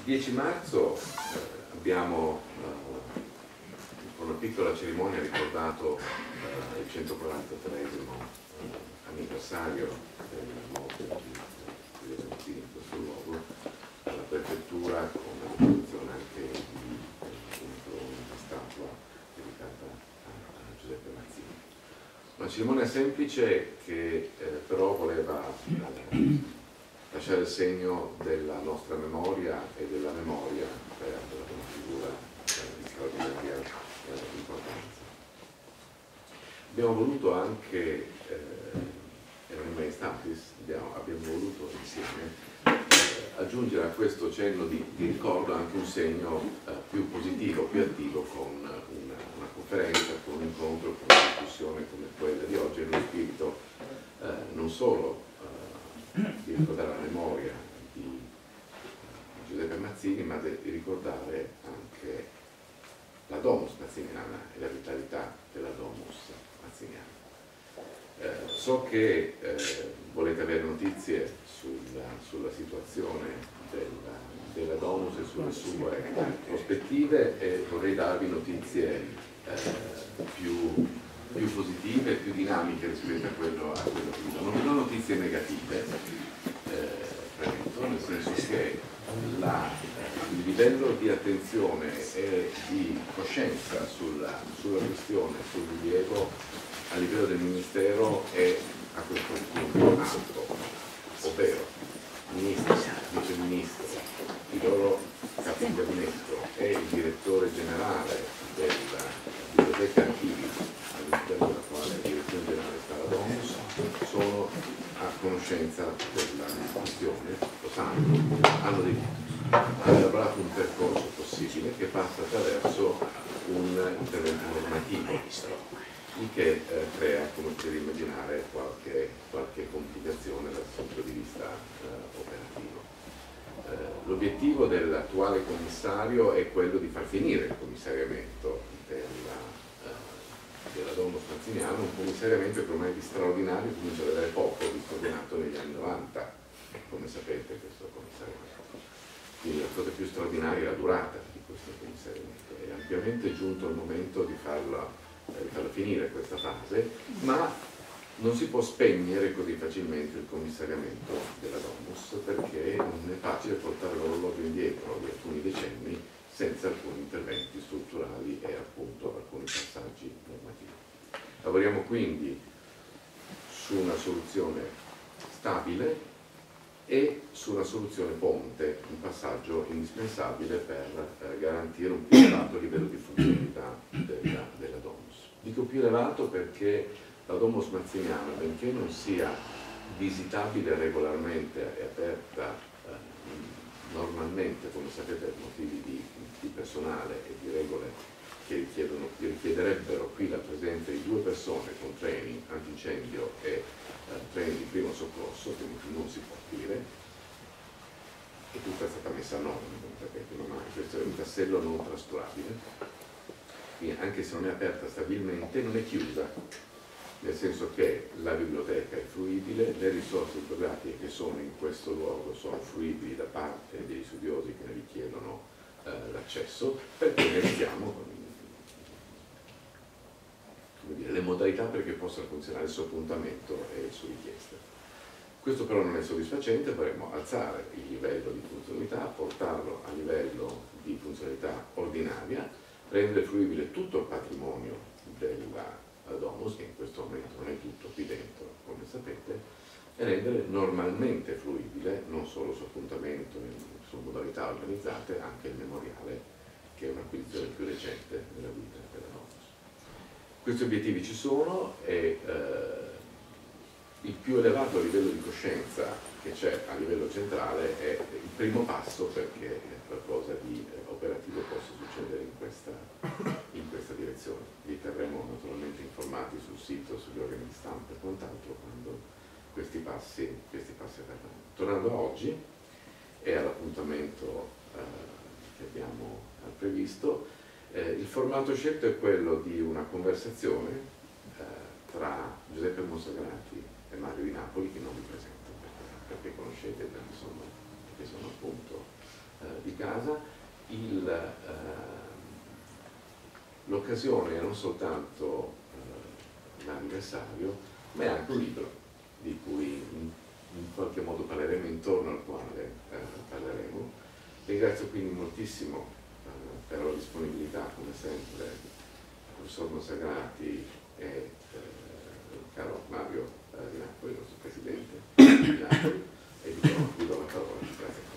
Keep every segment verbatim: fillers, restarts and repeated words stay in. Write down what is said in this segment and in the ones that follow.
dieci marzo eh, abbiamo eh, con una piccola cerimonia ricordato eh, il centoquarantatreesimo eh, anniversario della morte di Giuseppe Mazzini in questo luogo, alla prefettura, con la deposizione anche di eh, una corona di statua dedicata a, a Giuseppe Mazzini. Una cerimonia semplice che eh, però voleva eh, lasciare il segno della nostra memoria e della memoria per una figura eh, di straordinaria eh, importanza. Abbiamo voluto anche, eh, erano statis, abbiamo, abbiamo voluto insieme eh, aggiungere a questo cenno di, di ricordo anche un segno eh, più positivo, più attivo, con una, una conferenza, con un incontro, con una discussione come quella di oggi, nello spirito eh, non solo di ricordare la memoria di Giuseppe Mazzini, ma di ricordare anche la domus mazziniana e la vitalità della domus mazziniana. Eh, so che eh, volete avere notizie sulla, sulla situazione della, della domus e sulle sue prospettive, e vorrei darvi notizie eh, più più positive, più dinamiche rispetto a quello, a quello che vi do. Non vi do notizie negative, eh, premetto, nel senso che la, il livello di attenzione e di coscienza sulla, sulla questione, sul rilievo a livello del Ministero è a questo punto alto, ovvero Ministro, Vice Ministro, i loro capi di gabinetto e il direttore generale della biblioteca archivi, all'interno della quale la direzione generale sta la domus, sono a conoscenza della questione, lo sanno, hanno, dei, hanno elaborato un percorso possibile che passa attraverso un intervento normativo, il che eh, crea, come potete immaginare, qualche, qualche complicazione dal punto di vista eh, operativo. Eh, l'obiettivo dell'attuale commissario è quello di far finire il commissariamento della della domus mazziniana, un commissariamento che ormai di straordinario comincia ad avere poco, visto che è nato negli anni novanta, come sapete, questo commissariamento. Quindi la cosa più straordinaria è la durata di questo commissariamento. È ampiamente giunto il momento di farla, eh, di farla finire questa fase, ma non si può spegnere così facilmente il commissariamento della domus, perché non è facile portare l'orologio indietro di alcuni decenni senza alcuni interventi strutturali e appunto alcuni passaggi normativi. Lavoriamo quindi su una soluzione stabile e su una soluzione ponte, un passaggio indispensabile per eh, garantire un più elevato livello di funzionalità della, della domus. Dico più elevato perché la domus mazziniana, benché non sia visitabile regolarmente e aperta eh, normalmente, come sapete, per motivi di, di personale e di regole che, richiedono, che richiederebbero qui la presenza di due persone con training antincendio e eh, training di primo soccorso, che non si può dire, e tutta è stata messa a norma, come sapete, non è, questo è un tassello non trascurabile, quindi anche se non è aperta stabilmente non è chiusa, nel senso che la biblioteca è fruibile, le risorse bibliografiche che sono in questo luogo sono fruibili da parte degli studiosi che ne richiedono eh, l'accesso, perché ne mettiamo come dire, le modalità perché possa funzionare il suo appuntamento e il suo richiesta. Questo però non è soddisfacente, vorremmo alzare il livello di funzionalità, portarlo a livello di funzionalità ordinaria, rendere fruibile tutto il patrimonio della la domus, che in questo momento non è tutto qui dentro, come sapete, e rendere normalmente fruibile, non solo su appuntamento, su modalità organizzate, anche il memoriale, che è un'acquisizione più recente nella vita della domus. Questi obiettivi ci sono e eh, il più elevato livello di coscienza che c'è a livello centrale è il primo passo perché qualcosa di eh, operativo possa succedere in questa, in questa direzione. Vi terremo naturalmente informati sul sito, sugli organi di stampa e quant'altro quando questi passi, questi passi avverranno. Tornando a oggi e all'appuntamento eh, che abbiamo previsto, eh, il formato scelto è quello di una conversazione eh, tra Giuseppe Monsagrati e Mario Di Napoli, che non vi presento perché, perché conoscete, insomma, che sono appunto eh, di casa, l'occasione è non soltanto eh, l'anniversario, ma è anche un libro di cui in, in qualche modo parleremo, intorno al quale eh, parleremo. Ringrazio quindi moltissimo eh, per la disponibilità, come sempre, al professor Monsagrati e eh, caro Mario eh, Di Napoli, il nostro presidente di Napoli, e vi do, vi do la parola. Grazie a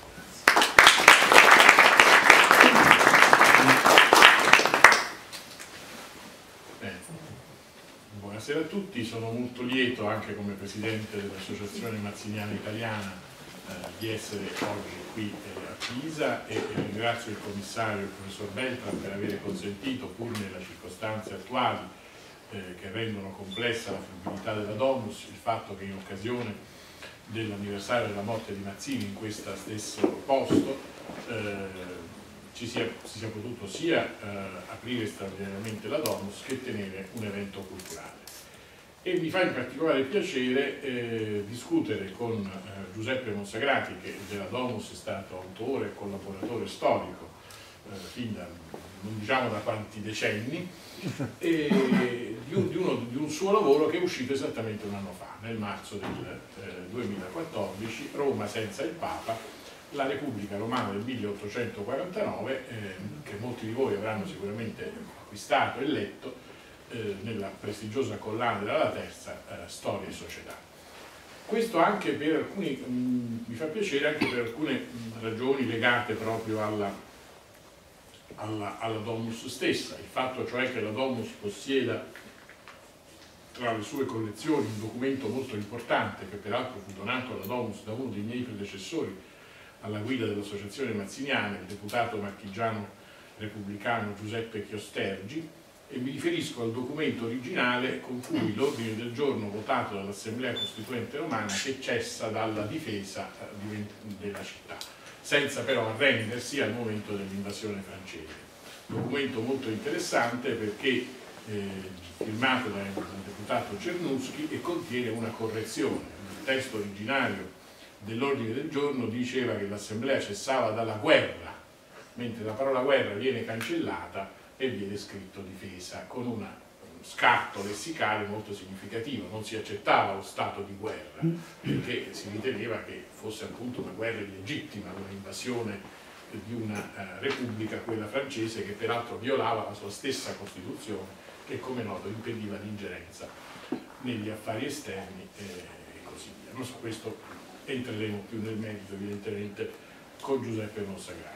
Buonasera a tutti, sono molto lieto anche come Presidente dell'Associazione Mazziniana Italiana eh, di essere oggi qui eh, a Pisa e, e ringrazio il commissario, il professor Beltran, per aver consentito, pur nelle circostanze attuali eh, che rendono complessa la fruibilità della Domus, il fatto che in occasione dell'anniversario della morte di Mazzini in questo stesso posto eh, ci sia, si sia potuto sia eh, aprire straordinariamente la Domus che tenere un evento culturale. E mi fa in particolare piacere eh, discutere con eh, Giuseppe Monsagrati, che della Domus è stato autore e collaboratore storico eh, fin da, non diciamo da quanti decenni, e di un, di, uno, di un suo lavoro che è uscito esattamente un anno fa, nel marzo del eh, duemilaquattordici, Roma senza il Papa, la Repubblica Romana del milleottocentoquarantanove, eh, che molti di voi avranno sicuramente acquistato e letto eh, nella prestigiosa collana della Terza, eh, Storia e Società. Questo anche per alcuni, mh, mi fa piacere anche per alcune mh, ragioni legate proprio alla, alla, alla Domus stessa, il fatto cioè che la Domus possieda tra le sue collezioni un documento molto importante che peraltro fu donato alla Domus da uno dei miei predecessori alla guida dell'Associazione Mazziniana, il deputato marchigiano repubblicano Giuseppe Chiostergi, e mi riferisco al documento originale con cui l'ordine del giorno votato dall'Assemblea Costituente Romana che cessa dalla difesa della città, senza però arrendersi al momento dell'invasione francese. Documento molto interessante perché eh, firmato dal deputato Cernuschi e contiene una correzione. Il testo originario dell'ordine del giorno diceva che l'Assemblea cessava dalla guerra, mentre la parola guerra viene cancellata e viene scritto difesa, con uno scatto lessicale molto significativo. Non si accettava lo stato di guerra, perché si riteneva che fosse appunto una guerra illegittima, un'invasione di una uh, repubblica, quella francese, che peraltro violava la sua stessa Costituzione, che come noto impediva l'ingerenza negli affari esterni eh, e così via. Non so, questo entreremo più nel merito evidentemente con Giuseppe Monsagrati.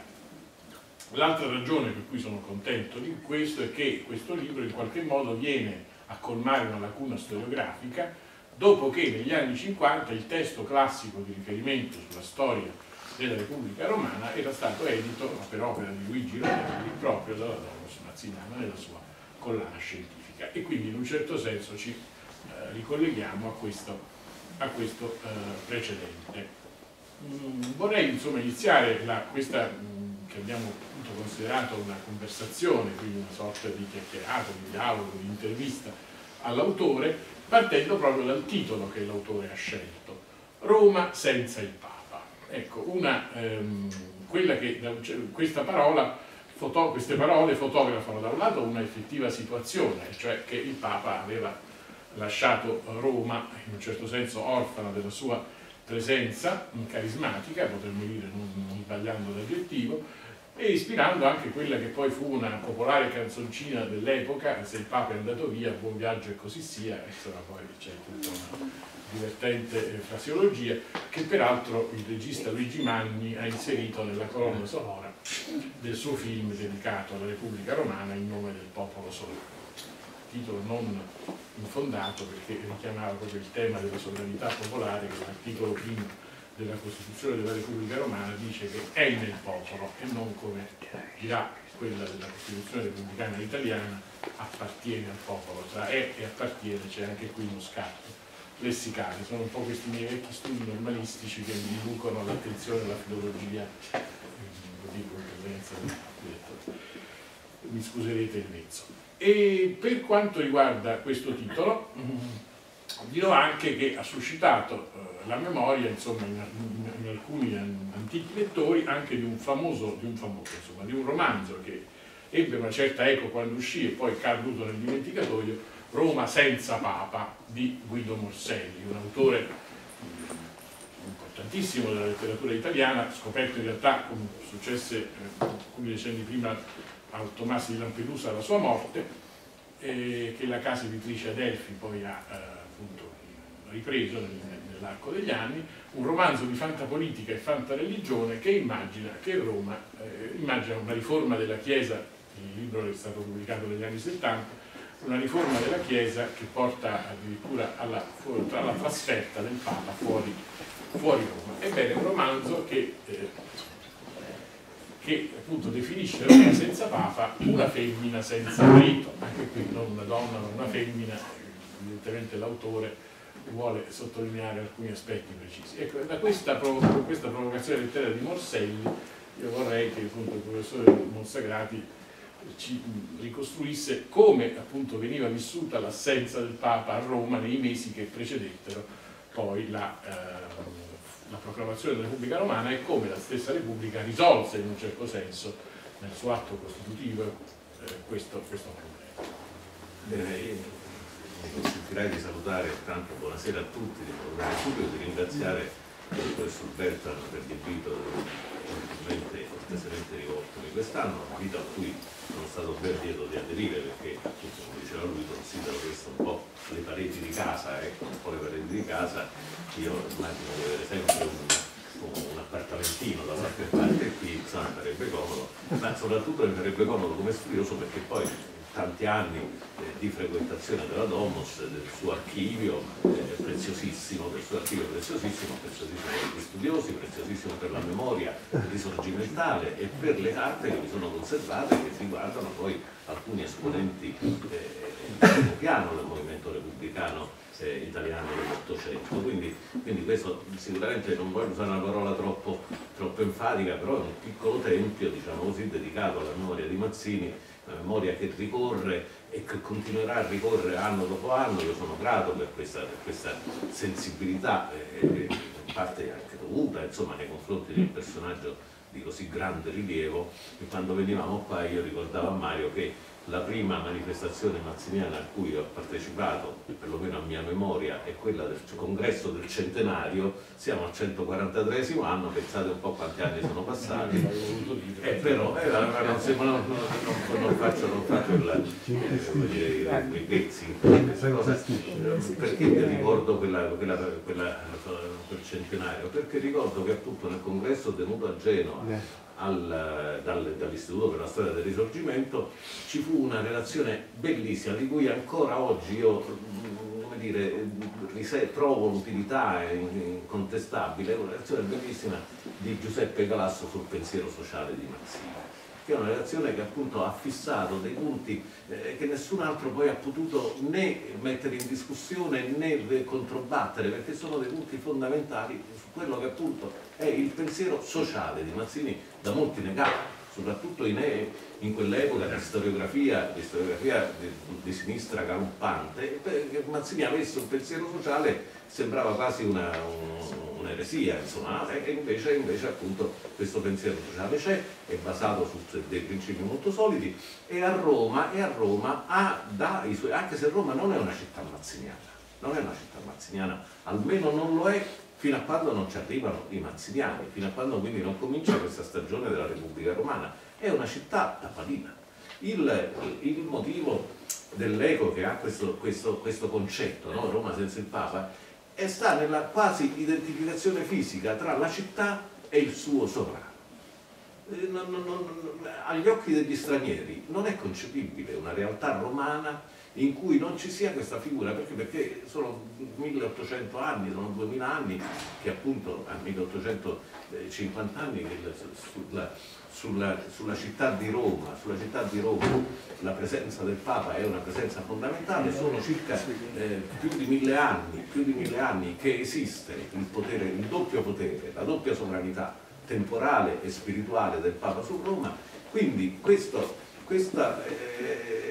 L'altra ragione per cui sono contento di questo è che questo libro in qualche modo viene a colmare una lacuna storiografica dopo che negli anni cinquanta il testo classico di riferimento sulla storia della Repubblica Romana era stato edito per opera di Luigi Ronelli proprio dalla Domus Mazziniana nella sua collana scientifica, e quindi in un certo senso ci eh, ricolleghiamo a questo, a questo eh, precedente. Mm, vorrei insomma iniziare la, questa mh, che abbiamo appunto considerato una conversazione, quindi una sorta di chiacchierato, di dialogo, di intervista all'autore, partendo proprio dal titolo che l'autore ha scelto: Roma senza il Papa. Ecco, una, ehm, quella che, questa parola, foto, queste parole fotografano da un lato una effettiva situazione, cioè che il Papa aveva lasciato Roma in un certo senso orfana della sua presenza carismatica, potremmo dire non, non sbagliando l'aggettivo, e ispirando anche quella che poi fu una popolare canzoncina dell'epoca: se il Papa è andato via, buon viaggio e così sia. Insomma, poi c'è tutta una divertente frasiologia che peraltro il regista Luigi Manni ha inserito nella colonna sonora del suo film dedicato alla Repubblica Romana, In nome del popolo solare. Titolo non infondato, perché richiamava proprio il tema della sovranità popolare, che l'articolo primo della Costituzione della Repubblica Romana dice che è nel popolo e non, come dirà quella della Costituzione repubblicana italiana, appartiene al popolo. Tra è e appartiene c'è anche qui uno scatto lessicale. Sono un po' questi miei vecchi studi normalistici che mi inducono all'attenzione alla filologia, lo dico in presenza del mi scuserete il vezzo. E per quanto riguarda questo titolo, dirò anche che ha suscitato eh, la memoria, insomma, in, in, in alcuni antichi lettori anche di un famoso, di un famoso, insomma, di un romanzo che ebbe una certa eco quando uscì e poi è caduto nel dimenticatoio, Roma senza Papa di Guido Morselli, un autore importantissimo della letteratura italiana, scoperto in realtà, come successe eh, alcuni decenni prima a Tommaso di Lampedusa alla sua morte, eh, che la casa editrice Adelphi poi ha eh, appunto ripreso nel, nell'arco degli anni, un romanzo di fantapolitica e fantareligione che immagina che Roma eh, immagina una riforma della Chiesa, il libro è stato pubblicato negli anni settanta, una riforma della Chiesa che porta addirittura alla, alla trasferta del Papa fuori, fuori Roma. Ebbene, è un romanzo che, eh, che appunto definisce Roma senza Papa una femmina senza marito, anche qui non una donna ma una femmina, evidentemente l'autore vuole sottolineare alcuni aspetti precisi. Ecco, da questa, provo questa provocazione letteraria di Morselli io vorrei che appunto il professore Monsagrati ci ricostruisse come appunto veniva vissuta l'assenza del Papa a Roma nei mesi che precedettero poi la, eh, la proclamazione della Repubblica Romana e come la stessa Repubblica risolse in un certo senso nel suo atto costitutivo eh, questo, questo problema. Bene, mi consentirai di salutare, tanto buonasera a tutti, di salutare subito, di ringraziare il professor Bertram per l'invito gentilmente, cortesemente rivoltomi quest'anno, un invito a cui sono stato ben lieto di aderire perché, appunto, come diceva lui, considero questo un po' le pareti di casa, ecco, un po' le pareti di casa. Io immagino di avere sempre un, un appartamentino da qualche parte qui, insomma, sarebbe comodo, ma soprattutto mi sarebbe comodo come studioso perché poi tanti anni eh, di frequentazione della Domus, del suo archivio eh, preziosissimo, del suo archivio preziosissimo, preziosissimo per gli studiosi, preziosissimo per la memoria risorgimentale e per le carte che mi sono conservate che riguardano poi alcuni esponenti eh, di primo piano del movimento repubblicano eh, italiano dell'Ottocento. Quindi, quindi questo sicuramente non voglio usare una parola troppo, troppo enfatica, però è un piccolo tempio, diciamo così, dedicato alla memoria di Mazzini, una memoria che ricorre e che continuerà a ricorrere anno dopo anno. Io sono grato per questa, per questa sensibilità, eh, in parte anche dovuta, insomma, nei confronti di un personaggio di così grande rilievo, e quando venivamo qua io ricordavo a Mario che la prima manifestazione mazziniana a cui ho partecipato, perlomeno a mia memoria, è quella del congresso del centenario. Siamo al centoquarantatreesimo anno, pensate un po' quanti anni sono passati, eh, però eh, non, non, non, non faccio, non faccio il, eh, i pezzi in questa cosa. Perché mi ricordo quella, quella, quella, quel centenario? Perché ricordo che appunto nel congresso tenuto a Genova Al, dal, dall'Istituto per la Storia del Risorgimento ci fu una relazione bellissima di cui ancora oggi io, come dire, trovo l'utilità incontestabile, una relazione bellissima di Giuseppe Galasso sul pensiero sociale di Mazzini, che è una relazione che appunto ha fissato dei punti eh, che nessun altro poi ha potuto né mettere in discussione né controbattere, perché sono dei punti fondamentali su quello che appunto è il pensiero sociale di Mazzini, da molti negato, soprattutto in, in quell'epoca di storiografia, di, storiografia di, di sinistra galoppante. Che Mazzini avesse un pensiero sociale sembrava quasi una, un, un'eresia, insomma, e invece, invece appunto questo pensiero sociale c'è, è basato su dei principi molto solidi, e a Roma, e a Roma ha, da i suoi, anche se Roma non è una città mazziniana, non è una città mazziniana, almeno non lo è fino a quando non ci arrivano i mazziniani, fino a quando quindi non comincia questa stagione della Repubblica Romana. È una città tapadina. Il, il motivo dell'eco che ha questo, questo, questo concetto, no? Roma senza il Papa, e sta nella quasi identificazione fisica tra la città e il suo sovrano. Eh, non, non, non, agli occhi degli stranieri non è concepibile una realtà romana in cui non ci sia questa figura, perché, perché sono milleottocento anni, sono duemila anni che appunto, a milleottocentocinquanta anni che sulla, sulla, sulla città di Roma, sulla città di Roma la presenza del Papa è una presenza fondamentale. Sono circa eh, più di mille anni, più di mille anni che esiste il potere, il doppio potere, la doppia sovranità temporale e spirituale del Papa su Roma. Quindi questo questa, eh,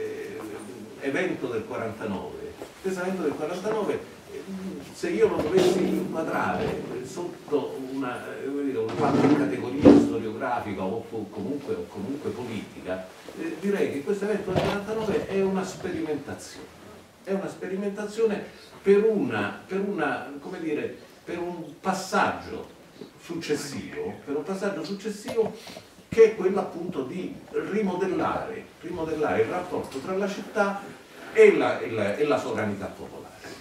evento del quarantanove, questo evento del quarantanove, se io lo dovessi inquadrare sotto una, una qualche categoria storiografica o comunque, o comunque politica, eh, direi che questo evento del quarantanove è una sperimentazione, è una sperimentazione per, una, per, una, come dire, per un passaggio successivo, per un passaggio successivo che è quello appunto di rimodellare, rimodellare il rapporto tra la città e la, e la, e la sovranità popolare.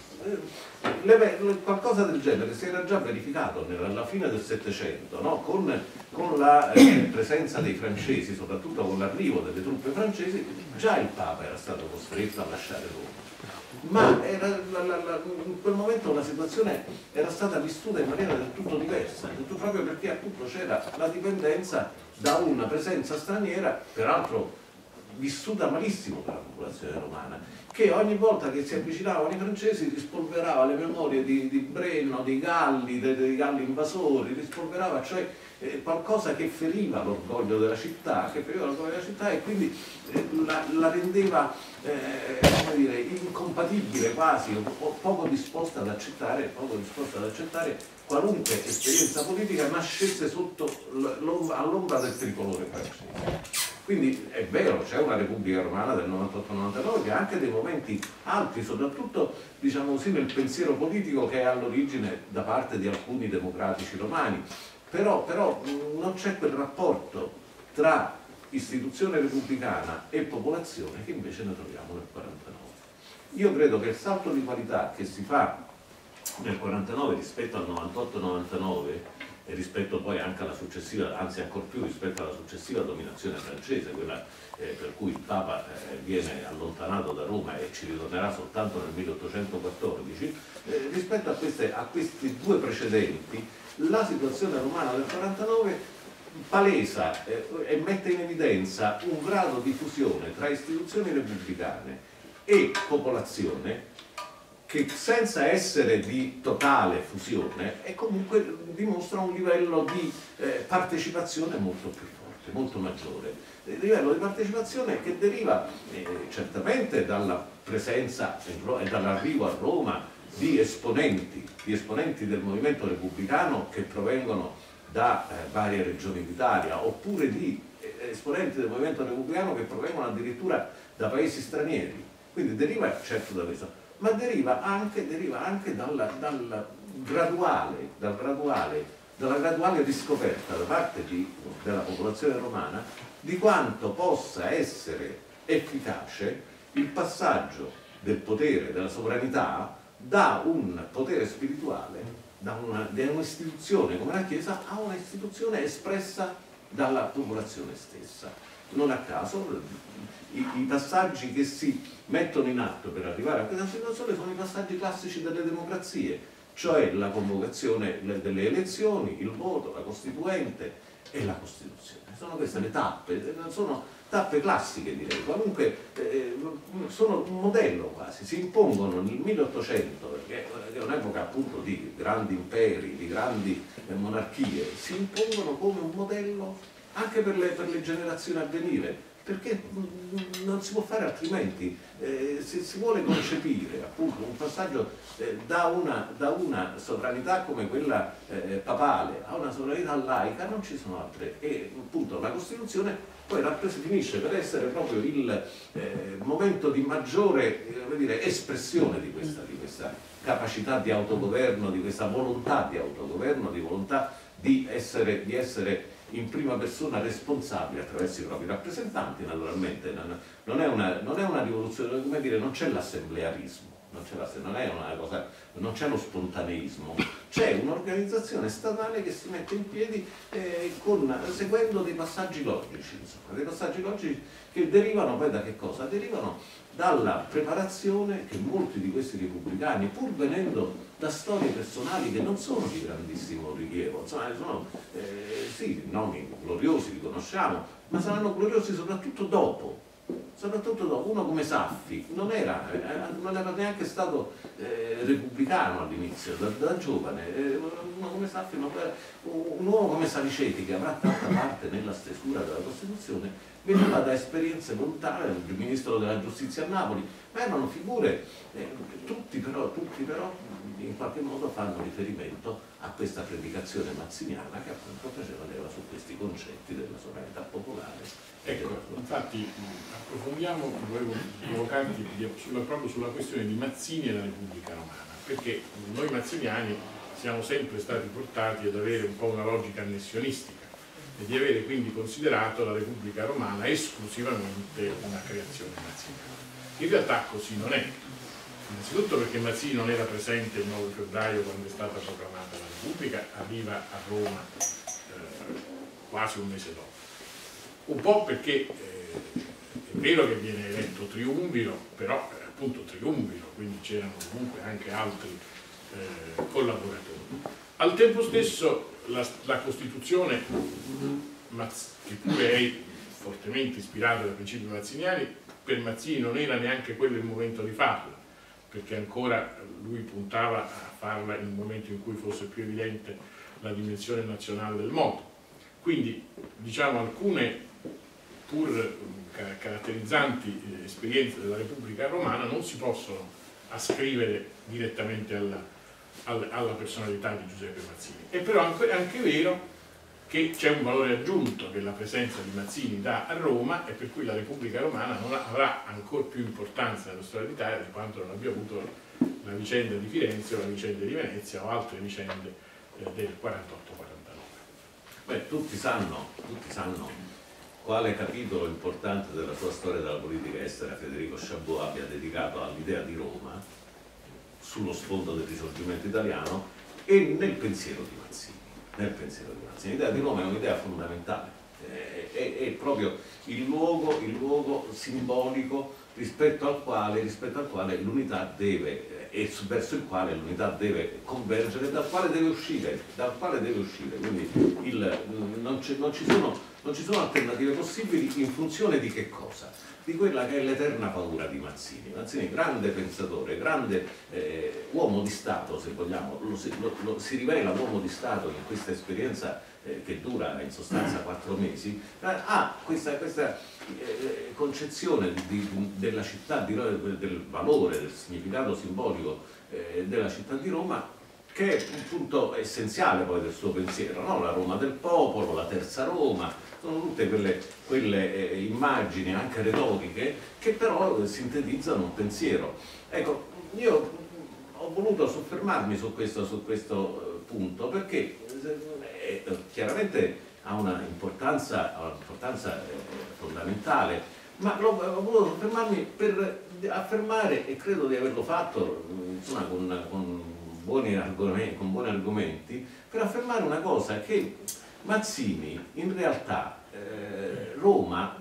Le, qualcosa del genere si era già verificato alla fine del Settecento, no? con, con la eh, presenza dei francesi, soprattutto con l'arrivo delle truppe francesi, già il Papa era stato costretto a lasciare Roma. Ma era, la, la, la, in quel momento la situazione era stata vissuta in maniera del tutto diversa, proprio perché appunto c'era la dipendenza da una presenza straniera, peraltro vissuta malissimo dalla popolazione romana, che ogni volta che si avvicinavano i francesi rispolverava le memorie di, di Brenno, dei Galli, dei, dei Galli invasori, rispolverava cioè eh, qualcosa che feriva l'orgoglio della città, che feriva l'orgoglio della città e quindi eh, la, la rendeva eh, come dire, incompatibile quasi, o, o poco disposta ad accettare, poco disposta ad accettare qualunque esperienza politica nascesse sotto all'ombra del tricolore francese. Quindi è vero, c'è una Repubblica Romana del novantotto novantanove che ha anche dei momenti alti, soprattutto diciamo così, nel pensiero politico che è all'origine da parte di alcuni democratici romani, però, però non c'è quel rapporto tra istituzione repubblicana e popolazione che invece noi troviamo nel quarantanove. Io credo che il salto di qualità che si fa nel quarantanove rispetto al novantotto novantanove e rispetto poi anche alla successiva, anzi ancor più rispetto alla successiva dominazione francese, quella eh, per cui il Papa eh, viene allontanato da Roma e ci ritornerà soltanto nel milleottocentoquattordici, eh, rispetto a, queste, a questi due precedenti, la situazione romana del quarantanove palesa eh, e mette in evidenza un grado di fusione tra istituzioni repubblicane e popolazione che senza essere di totale fusione è comunque dimostra un livello di eh, partecipazione molto più forte, molto maggiore. Il livello di partecipazione che deriva eh, certamente dalla presenza e dall'arrivo a Roma di esponenti, di esponenti del movimento repubblicano che provengono da eh, varie regioni d'Italia, oppure di eh, esponenti del movimento repubblicano che provengono addirittura da paesi stranieri. Quindi deriva certo da questo, ma deriva anche, deriva anche dalla, dalla, graduale, dal graduale, dalla graduale riscoperta da parte di, della popolazione romana di quanto possa essere efficace il passaggio del potere, della sovranità, da un potere spirituale, da un'istituzione come la Chiesa, a un'istituzione espressa dalla popolazione stessa. Non a caso i, i passaggi che si mettono in atto per arrivare a questa situazione sono i passaggi classici delle democrazie, cioè la convocazione delle elezioni, il voto, la Costituente e la Costituzione. Sono queste le tappe, sono tappe classiche direi, qualunque eh, sono un modello quasi, si impongono nel milleottocento, perché è un'epoca appunto di grandi imperi, di grandi eh, monarchie, si impongono come un modello anche per le, per le generazioni a venire, perché non si può fare altrimenti. Eh, se si vuole concepire appunto un passaggio eh, da, una, da una sovranità come quella eh, papale a una sovranità laica, non ci sono altre, e appunto la Costituzione poi finisce per essere proprio il eh, momento di maggiore eh, dire, espressione di questa, di questa capacità di autogoverno, di questa volontà di autogoverno, di volontà di essere, di essere in prima persona responsabile attraverso i propri rappresentanti, naturalmente. Non è una, non è una rivoluzione, come dire, non c'è l'assemblearismo, non c'è, non è una cosa, non c'è lo spontaneismo, c'è un'organizzazione statale che si mette in piedi eh, con, seguendo dei passaggi logici, insomma, dei passaggi logici che derivano poi da che cosa? Derivano dalla preparazione che molti di questi repubblicani, pur venendo da storie personali che non sono di grandissimo rilievo, insomma, sono eh, sì, nomi gloriosi li conosciamo, ma saranno gloriosi soprattutto dopo. Soprattutto dopo, uno come Saffi non era, eh, non era neanche stato eh, repubblicano all'inizio, da, da giovane, eh, uno come Saffi, non era, un uomo come Saliceti, che avrà tanta parte nella stesura della Costituzione, veniva da esperienze lontane, il ministro della giustizia a Napoli, ma erano figure, eh, tutti però, tutti però in qualche modo fanno riferimento a questa predicazione mazziniana che appunto faceva leva su questi concetti della sovranità popolare. Ecco, infatti approfondiamo, volevo provocarti sulla, proprio sulla questione di Mazzini e la Repubblica Romana, perché noi mazziniani siamo sempre stati portati ad avere un po' una logica annessionistica e di avere quindi considerato la Repubblica Romana esclusivamente una creazione mazziniana. In realtà così non è, innanzitutto perché Mazzini non era presente il nove febbraio quando è stata proclamata la Repubblica, arriva a Roma eh, quasi un mese dopo. Un po' perché eh, è vero che viene eletto triumviro, però eh, appunto triumviro, quindi c'erano comunque anche altri eh, collaboratori. Al tempo stesso la, la Costituzione, che pure è fortemente ispirata dai principi mazziniani, per Mazzini non era neanche quello il momento di farla, perché ancora lui puntava a farla in un momento in cui fosse più evidente la dimensione nazionale del mondo. Quindi diciamo alcune pur caratterizzanti esperienze della Repubblica Romana non si possono ascrivere direttamente alla, alla, alla personalità di Giuseppe Mazzini. È però anche, anche vero che c'è un valore aggiunto che la presenza di Mazzini dà a Roma e per cui la Repubblica Romana non avrà ancora più importanza nella storia d'Italia di quanto non abbia avuto la vicenda di Firenze o la vicenda di Venezia o altre vicende eh, del quarantotto quarantanove. Beh, tutti sanno, tutti sanno quale capitolo importante della sua storia della politica estera Federico Chabot abbia dedicato all'idea di Roma sullo sfondo del risorgimento italiano e nel pensiero di Mazzini. Nel pensiero di Mazzini. L'idea di Roma è un'idea fondamentale, è, è, è proprio il luogo, il luogo simbolico rispetto al quale, rispetto al quale l'unità deve, e verso il quale l'unità deve convergere, dal quale deve uscire, dal quale deve uscire. Quindi il, non, non, ci sono, non ci sono alternative possibili in funzione di che cosa? Di quella che è l'eterna paura di Mazzini. Mazzini, grande pensatore, grande eh, uomo di Stato, se vogliamo, lo, lo, lo, si rivela uomo di Stato in questa esperienza eh, che dura in sostanza quattro mesi, eh, ha questa, questa eh, concezione di, di, della città di Roma, del valore, del significato simbolico eh, della città di Roma, che è un punto essenziale poi del suo pensiero, no? La Roma del popolo, la terza Roma, sono tutte quelle, quelle eh, immagini anche retoriche che però eh, sintetizzano un pensiero. Ecco, io ho voluto soffermarmi su questo, su questo eh, punto perché eh, chiaramente ha una importanza, ha un'importanza eh, fondamentale, ma lo, ho voluto soffermarmi per affermare, e credo di averlo fatto insomma, con, con, buoni argomenti, con buoni argomenti, per affermare una cosa, che Mazzini in realtà eh, Roma,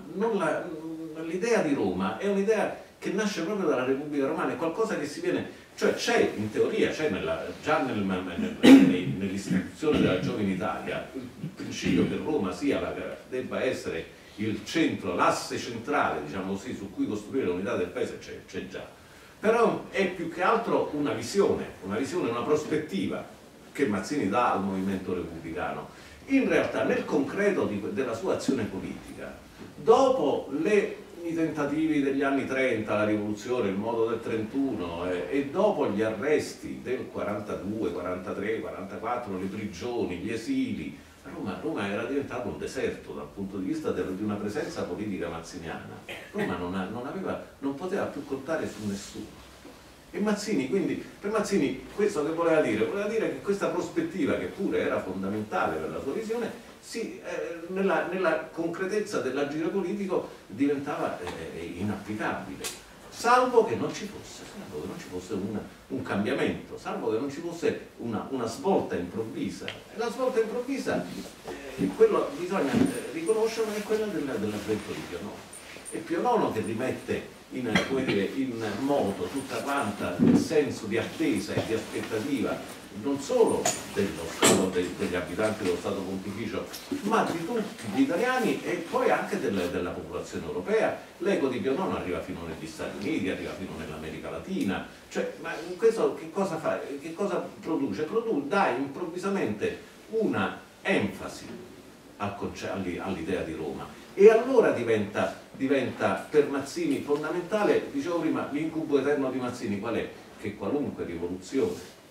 l'idea di Roma è un'idea che nasce proprio dalla Repubblica Romana, è qualcosa che si viene, cioè c'è in teoria, c'è già nel, nel, nell'istituzione della Giovine Italia il principio che Roma sia la, debba essere il centro, l'asse centrale, diciamo così, su cui costruire l'unità del paese, c'è già. Però è più che altro una visione, una visione, una prospettiva che Mazzini dà al movimento repubblicano. In realtà nel concreto di, della sua azione politica, dopo le, i tentativi degli anni trenta, la rivoluzione, il modo del trentuno eh, e dopo gli arresti del quarantadue, quarantatré, quarantaquattro, le prigioni, gli esili, Roma, Roma era diventato un deserto dal punto di vista del, di una presenza politica mazziniana. Roma non, ha, non, aveva, non poteva più contare su nessuno. E Mazzini, quindi, per Mazzini questo che voleva dire? Voleva dire che questa prospettiva, che pure era fondamentale per la sua visione, si, eh, nella, nella concretezza dell'agire politico diventava eh, inapplicabile, salvo che non ci fosse, salvo che non ci fosse un, un cambiamento, salvo che non ci fosse una, una svolta improvvisa. E la svolta improvvisa, eh, quello bisogna riconoscerlo, è quella dell'avvento di Pio nono. È Pio nono che rimette In, come dire, in moto tutta quanta il senso di attesa e di aspettativa non solo dello stato, de, degli abitanti dello Stato Pontificio, ma di tutti gli italiani e poi anche del, della popolazione europea. L'eco di Pio nono arriva fino negli Stati Uniti, arriva fino nell'America Latina. Cioè, ma questo che cosa fa? Che cosa produce? Produce, dà improvvisamente una enfasi al all'idea di Roma, e allora diventa, diventa per Mazzini fondamentale, dicevo prima, l'incubo eterno di Mazzini qual è? Che qualunque rivoluzione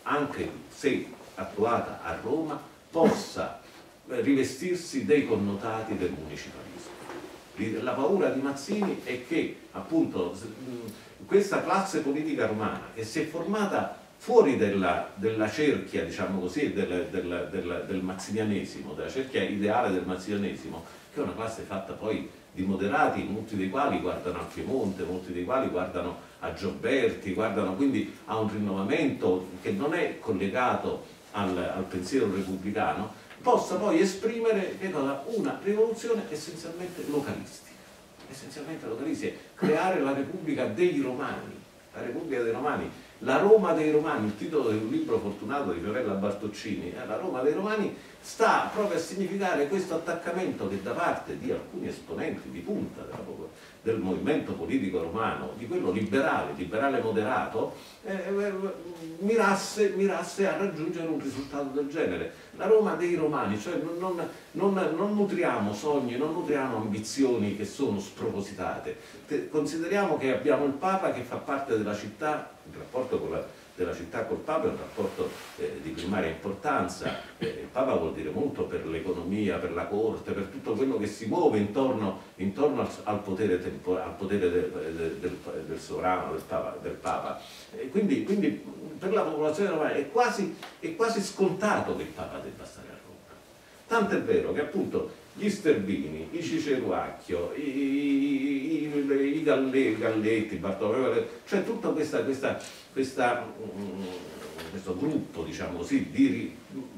anche se attuata a Roma, possa rivestirsi dei connotati del municipalismo. La paura di Mazzini è che appunto questa classe politica romana, che si è formata fuori della, della cerchia, diciamo così, del, del, del, del mazzinianesimo, della cerchia ideale del mazzinianesimo, che è una classe fatta poi di moderati, molti dei quali guardano al Piemonte, molti dei quali guardano a Gioberti, guardano quindi a un rinnovamento che non è collegato al, al pensiero repubblicano, possa poi esprimere una rivoluzione essenzialmente localistica, essenzialmente localistica, creare la Repubblica dei Romani, la Repubblica dei Romani, la Roma dei Romani, il titolo di un libro fortunato di Fiorella Bartocini, eh, la Roma dei Romani, sta proprio a significare questo attaccamento che da parte di alcuni esponenti di punta della, del movimento politico romano, di quello liberale, liberale moderato, eh, mirasse, mirasse a raggiungere un risultato del genere. La Roma dei Romani, cioè non, non, non, non nutriamo sogni, non nutriamo ambizioni che sono spropositate. Te, consideriamo che abbiamo il Papa che fa parte della città, il rapporto con la, della città col Papa è un rapporto eh, di primaria importanza. Eh, il Papa vuol dire molto per l'economia, per la corte, per tutto quello che si muove intorno, intorno al, al potere, tempo, al potere del, del, del, del sovrano, del Papa. Del Papa. E quindi, quindi per la popolazione romana è quasi, è quasi scontato che il Papa debba stare a Roma. Tanto è vero che appunto gli Sterbini, i Ciceruacchio, i, i, i, i Galle, Galletti, Bartolomeo, cioè tutto questa, questa, questa, um, questo gruppo, diciamo così, di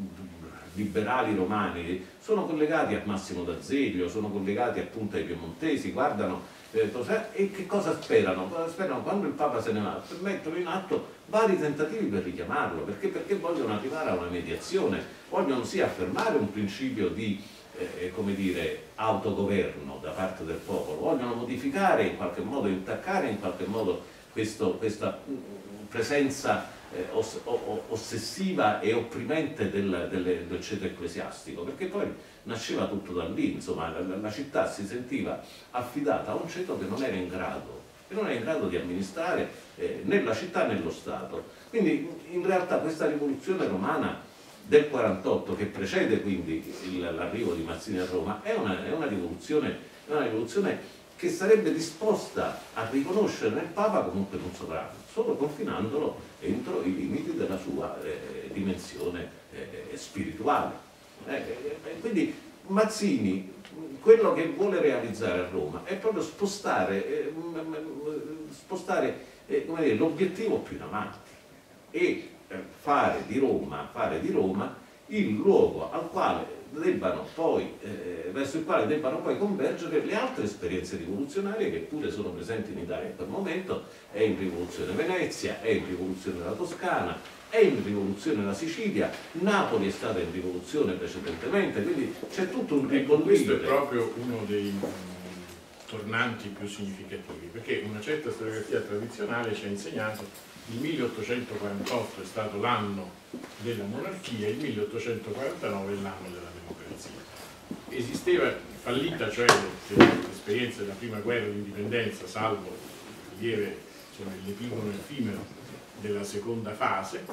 liberali romani sono collegati a Massimo d'Azeglio, sono collegati appunto ai piemontesi, guardano eh, e che cosa sperano? Sperano quando il Papa se ne va, mettono in atto vari tentativi per richiamarlo, perché, perché vogliono arrivare a una mediazione, vogliono sì affermare un principio di Eh, come dire, autogoverno da parte del popolo, vogliono modificare in qualche modo, intaccare in qualche modo questo, questa presenza eh, oss ossessiva e opprimente del, del, del ceto ecclesiastico, perché poi nasceva tutto da lì, insomma la, la città si sentiva affidata a un ceto che non era in grado, che non era in grado di amministrare eh, né la città né lo Stato. Quindi in realtà questa rivoluzione romana del quarantotto, che precede quindi l'arrivo di Mazzini a Roma, è una, è, una rivoluzione, è una rivoluzione che sarebbe disposta a riconoscere nel Papa comunque un sovrano, solo confinandolo entro i limiti della sua eh, dimensione eh, spirituale. Eh, eh, quindi Mazzini, quello che vuole realizzare a Roma è proprio spostare, eh, spostare eh, l'obiettivo più in avanti e fare di Roma, fare di Roma il luogo al quale debbano poi, eh, verso il quale debbano poi convergere le altre esperienze rivoluzionarie che pure sono presenti in Italia in quel momento. È in rivoluzione Venezia, è in rivoluzione la Toscana, è in rivoluzione la Sicilia, Napoli è stata in rivoluzione precedentemente, quindi c'è tutto un riconduibile. Questo è proprio uno dei um, tornanti più significativi, perché una certa storiografia tradizionale ci ha insegnato il milleottocentoquarantotto è stato l'anno della monarchia, il milleottocentoquarantanove è l'anno della democrazia. Esisteva, fallita cioè l'esperienza della prima guerra d'indipendenza, salvo il lieve, insomma, l'epigono effimero della seconda fase,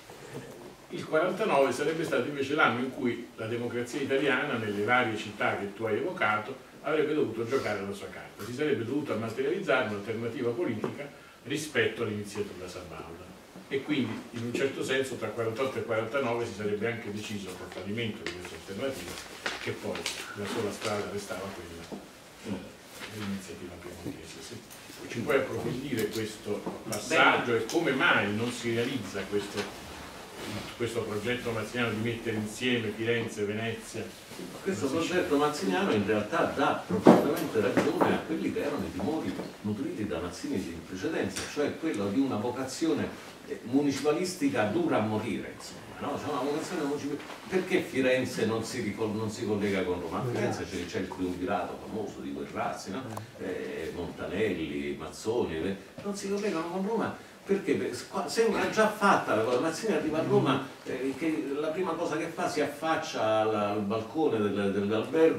il quarantanove sarebbe stato invece l'anno in cui la democrazia italiana, nelle varie città che tu hai evocato, avrebbe dovuto giocare la sua carta, si sarebbe dovuta materializzare un'alternativa politica rispetto all'iniziativa Sabauda, e quindi in un certo senso tra quarantotto e quarantanove si sarebbe anche deciso col fallimento di questa alternativa che poi la sola strada restava quella eh, dell'iniziativa piemontese. Sì. Ci puoi approfondire questo passaggio e come mai non si realizza questo, questo progetto mazziniano di mettere insieme Firenze e Venezia? Questo progetto mazziniano in realtà dà profondamente ragione a quelli che erano i timori nutriti da Mazzini in precedenza, cioè quello di una vocazione municipalistica dura a morire, insomma, no? C'è una vocazione municipalistica. Perché Firenze non si, non si collega con Roma? A Firenze c'è il triumvirato famoso di Guerrazzi, no? eh, Montanelli, Mazzoni, non si collegano con Roma perché sembra già fatta la cosa. Mazzini arriva a Roma, eh, che la prima cosa che fa si affaccia al, al balcone del, dell'albergo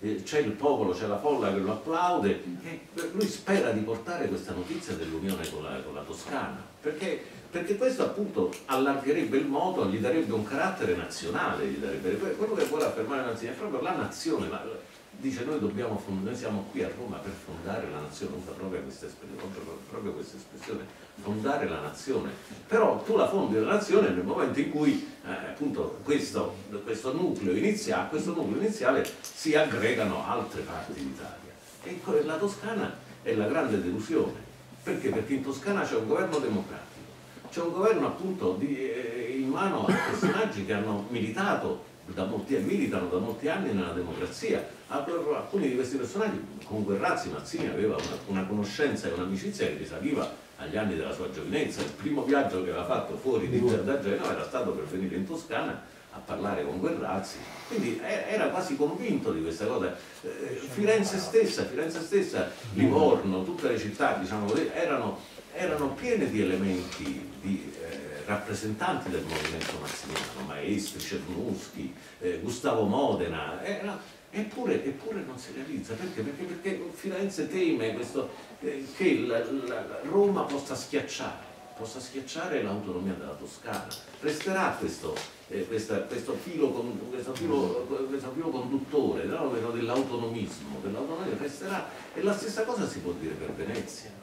eh, c'è il popolo, c'è la folla che lo applaude, e lui spera di portare questa notizia dell'unione con la, con la Toscana, perché, perché questo appunto allargherebbe il moto, gli darebbe un carattere nazionale, gli darebbe, quello che vuole affermare Mazzini è proprio la nazione. La, dice noi, dobbiamo noi siamo qui a Roma per fondare la nazione, usa proprio questa espressione, proprio, proprio questa espressione, fondare la nazione. Però tu la fondi la nazione nel momento in cui eh, appunto questo, questo, nucleo iniziale, questo nucleo iniziale si aggregano altre parti d'Italia. E la Toscana è la grande delusione. Perché? Perché in Toscana c'è un governo democratico, c'è un governo appunto di, eh, in mano a personaggi che hanno militato da molti, militano da molti anni nella democrazia. Alcuni di questi personaggi, con Guerrazzi, Mazzini aveva una, una conoscenza e un'amicizia che risaliva agli anni della sua giovinezza. Il primo viaggio che aveva fatto fuori di da Genova era stato per venire in Toscana a parlare con Guerrazzi, quindi era quasi convinto di questa cosa. Firenze stessa, Firenze stessa, Livorno, tutte le città, diciamo così, erano, erano piene di elementi di eh, rappresentanti del movimento mazziniano, Maestri, Cernuschi, eh, Gustavo Modena, era, eppure, eppure non si realizza. Perché? Perché, perché Firenze teme questo, eh, che la, la, Roma possa schiacciare, possa schiacciare l'autonomia della Toscana. Resterà questo, eh, questa, questo, filo, questo, filo, questo filo conduttore, no? dell'autonomismo, dell'autonomia resterà, e la stessa cosa si può dire per Venezia.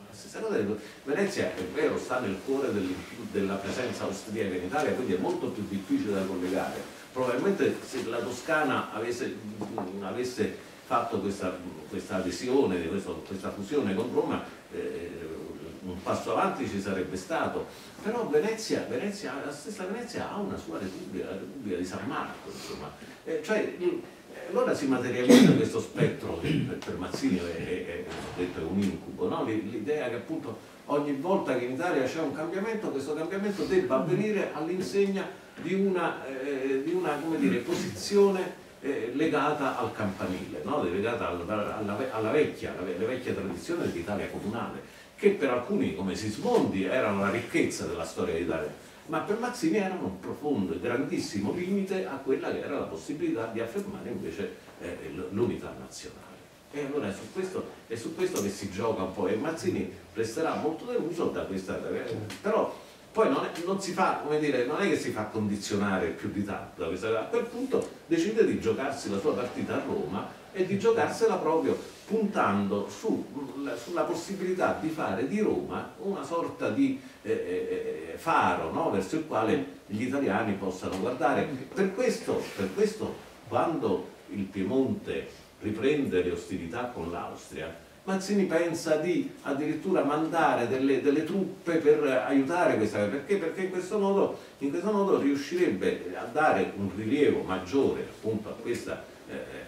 Venezia è vero, sta nel cuore del, della presenza austriaca in Italia, quindi è molto più difficile da collegare. Probabilmente se la Toscana avesse, avesse fatto questa, questa adesione, questo, questa fusione con Roma, eh, un passo avanti ci sarebbe stato. Però Venezia, Venezia, la stessa Venezia ha una sua Repubblica, la Repubblica di San Marco, insomma. Eh, cioè, allora si materializza questo spettro che per, per Mazzini è, è, è, detto, è un incubo, no? L'idea che appunto ogni volta che in Italia c'è un cambiamento, questo cambiamento debba avvenire all'insegna di una, eh, di una come dire, posizione eh, legata al campanile, no? Legata al, alla, alla vecchia, alle vecchie tradizioni dell'Italia comunale, che per alcuni come Sismondi erano la ricchezza della storia d'Italia, ma per Mazzini erano un profondo e grandissimo limite a quella che era la possibilità di affermare invece eh, l'unità nazionale. E allora è su, questo, è su questo che si gioca un po', e Mazzini resterà molto deluso da questa, però poi non è, non si fa, come dire, non è che si fa condizionare più di tanto da questa, a quel punto decide di giocarsi la sua partita a Roma e di giocarsela proprio puntando su, sulla possibilità di fare di Roma una sorta di eh, eh, faro, no? Verso il quale gli italiani possano guardare. Per questo, per questo quando il Piemonte riprende le ostilità con l'Austria, Mazzini pensa di addirittura mandare delle, delle truppe per aiutare questa, perché, perché in, questo modo, in questo modo riuscirebbe a dare un rilievo maggiore appunto a questa eh,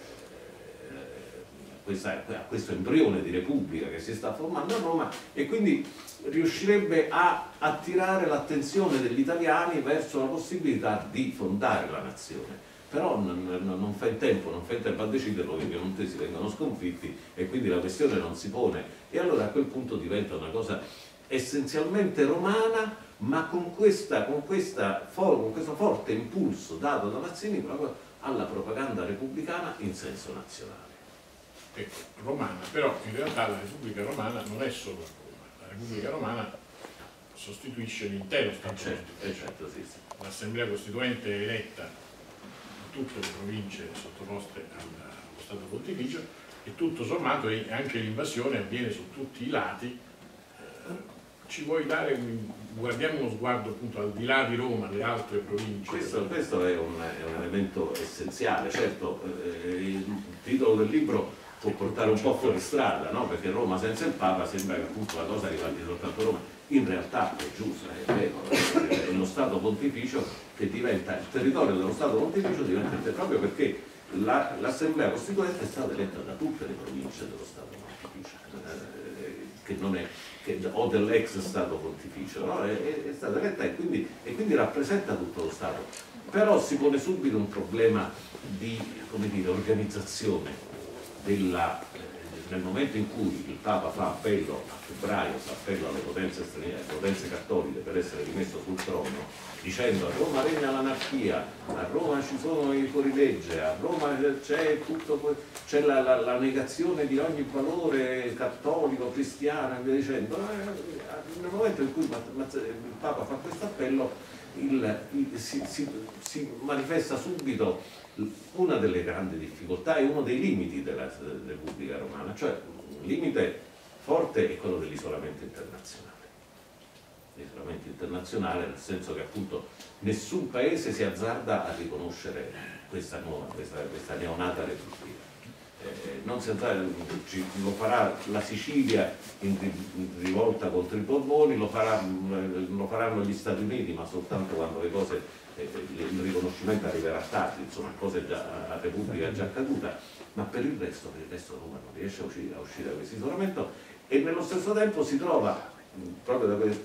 Questa, a questo embrione di repubblica che si sta formando a Roma, e quindi riuscirebbe a attirare l'attenzione degli italiani verso la possibilità di fondare la nazione. Però non, non fa in tempo, non fa in tempo a deciderlo, che i piemontesi vengono sconfitti e quindi la questione non si pone, e allora a quel punto diventa una cosa essenzialmente romana, ma con, questa, con, questa, con questo forte impulso dato da Mazzini proprio alla propaganda repubblicana in senso nazionale. Ecco, romana, però in realtà la Repubblica Romana non è solo a Roma, la Repubblica Romana sostituisce l'intero Stato certo, Costituente. certo, sì, sì. L'Assemblea Costituente è eletta in tutte le province sottoposte allo Stato Pontificio, e tutto sommato anche l'invasione avviene su tutti i lati. Eh, ci vuoi dare un, guardiamo uno sguardo appunto al di là di Roma, le altre province? Questo, questo è, un, è un elemento essenziale. Certo, eh, il titolo del libro può portare un po' fuori strada, no? Perché Roma senza il Papa sembra che appunto la cosa riguardi soltanto Roma. In realtà è giusta, è vero, è lo Stato Pontificio che diventa, il territorio dello Stato Pontificio diventa proprio perché l'Assemblea la, Costituente è stata eletta da tutte le province dello Stato Pontificio, eh, che non è, che, o dell'ex Stato Pontificio, no? è, è stata eletta e quindi, e quindi rappresenta tutto lo Stato. Però si pone subito un problema di, come dire, organizzazione della, nel momento in cui il Papa fa appello a febbraio, fa appello alle potenze straniere, alle potenze cattoliche per essere rimesso sul trono, dicendo a Roma regna l'anarchia, a Roma ci sono i fuorilegge, a Roma c'è tutto, c'è la, la, la negazione di ogni valore cattolico, cristiano e via dicendo, nel momento in cui il Papa fa questo appello il, il, si, si, si manifesta subito una delle grandi difficoltà e uno dei limiti della Repubblica Romana, cioè un limite forte è quello dell'isolamento internazionale. L'isolamento internazionale nel senso che appunto nessun paese si azzarda a riconoscere questa nuova, questa, questa neonata Repubblica. Eh, non si azzarda, lo farà la Sicilia in, in rivolta contro i Borboni, lo, farà, lo faranno gli Stati Uniti, ma soltanto quando le cose il riconoscimento arriverà tardi, insomma, cosa già, la Repubblica è già caduta, ma per il resto, per il resto Roma non riesce a uscire, a uscire da questo isolamento e nello stesso tempo si trova, proprio da questo,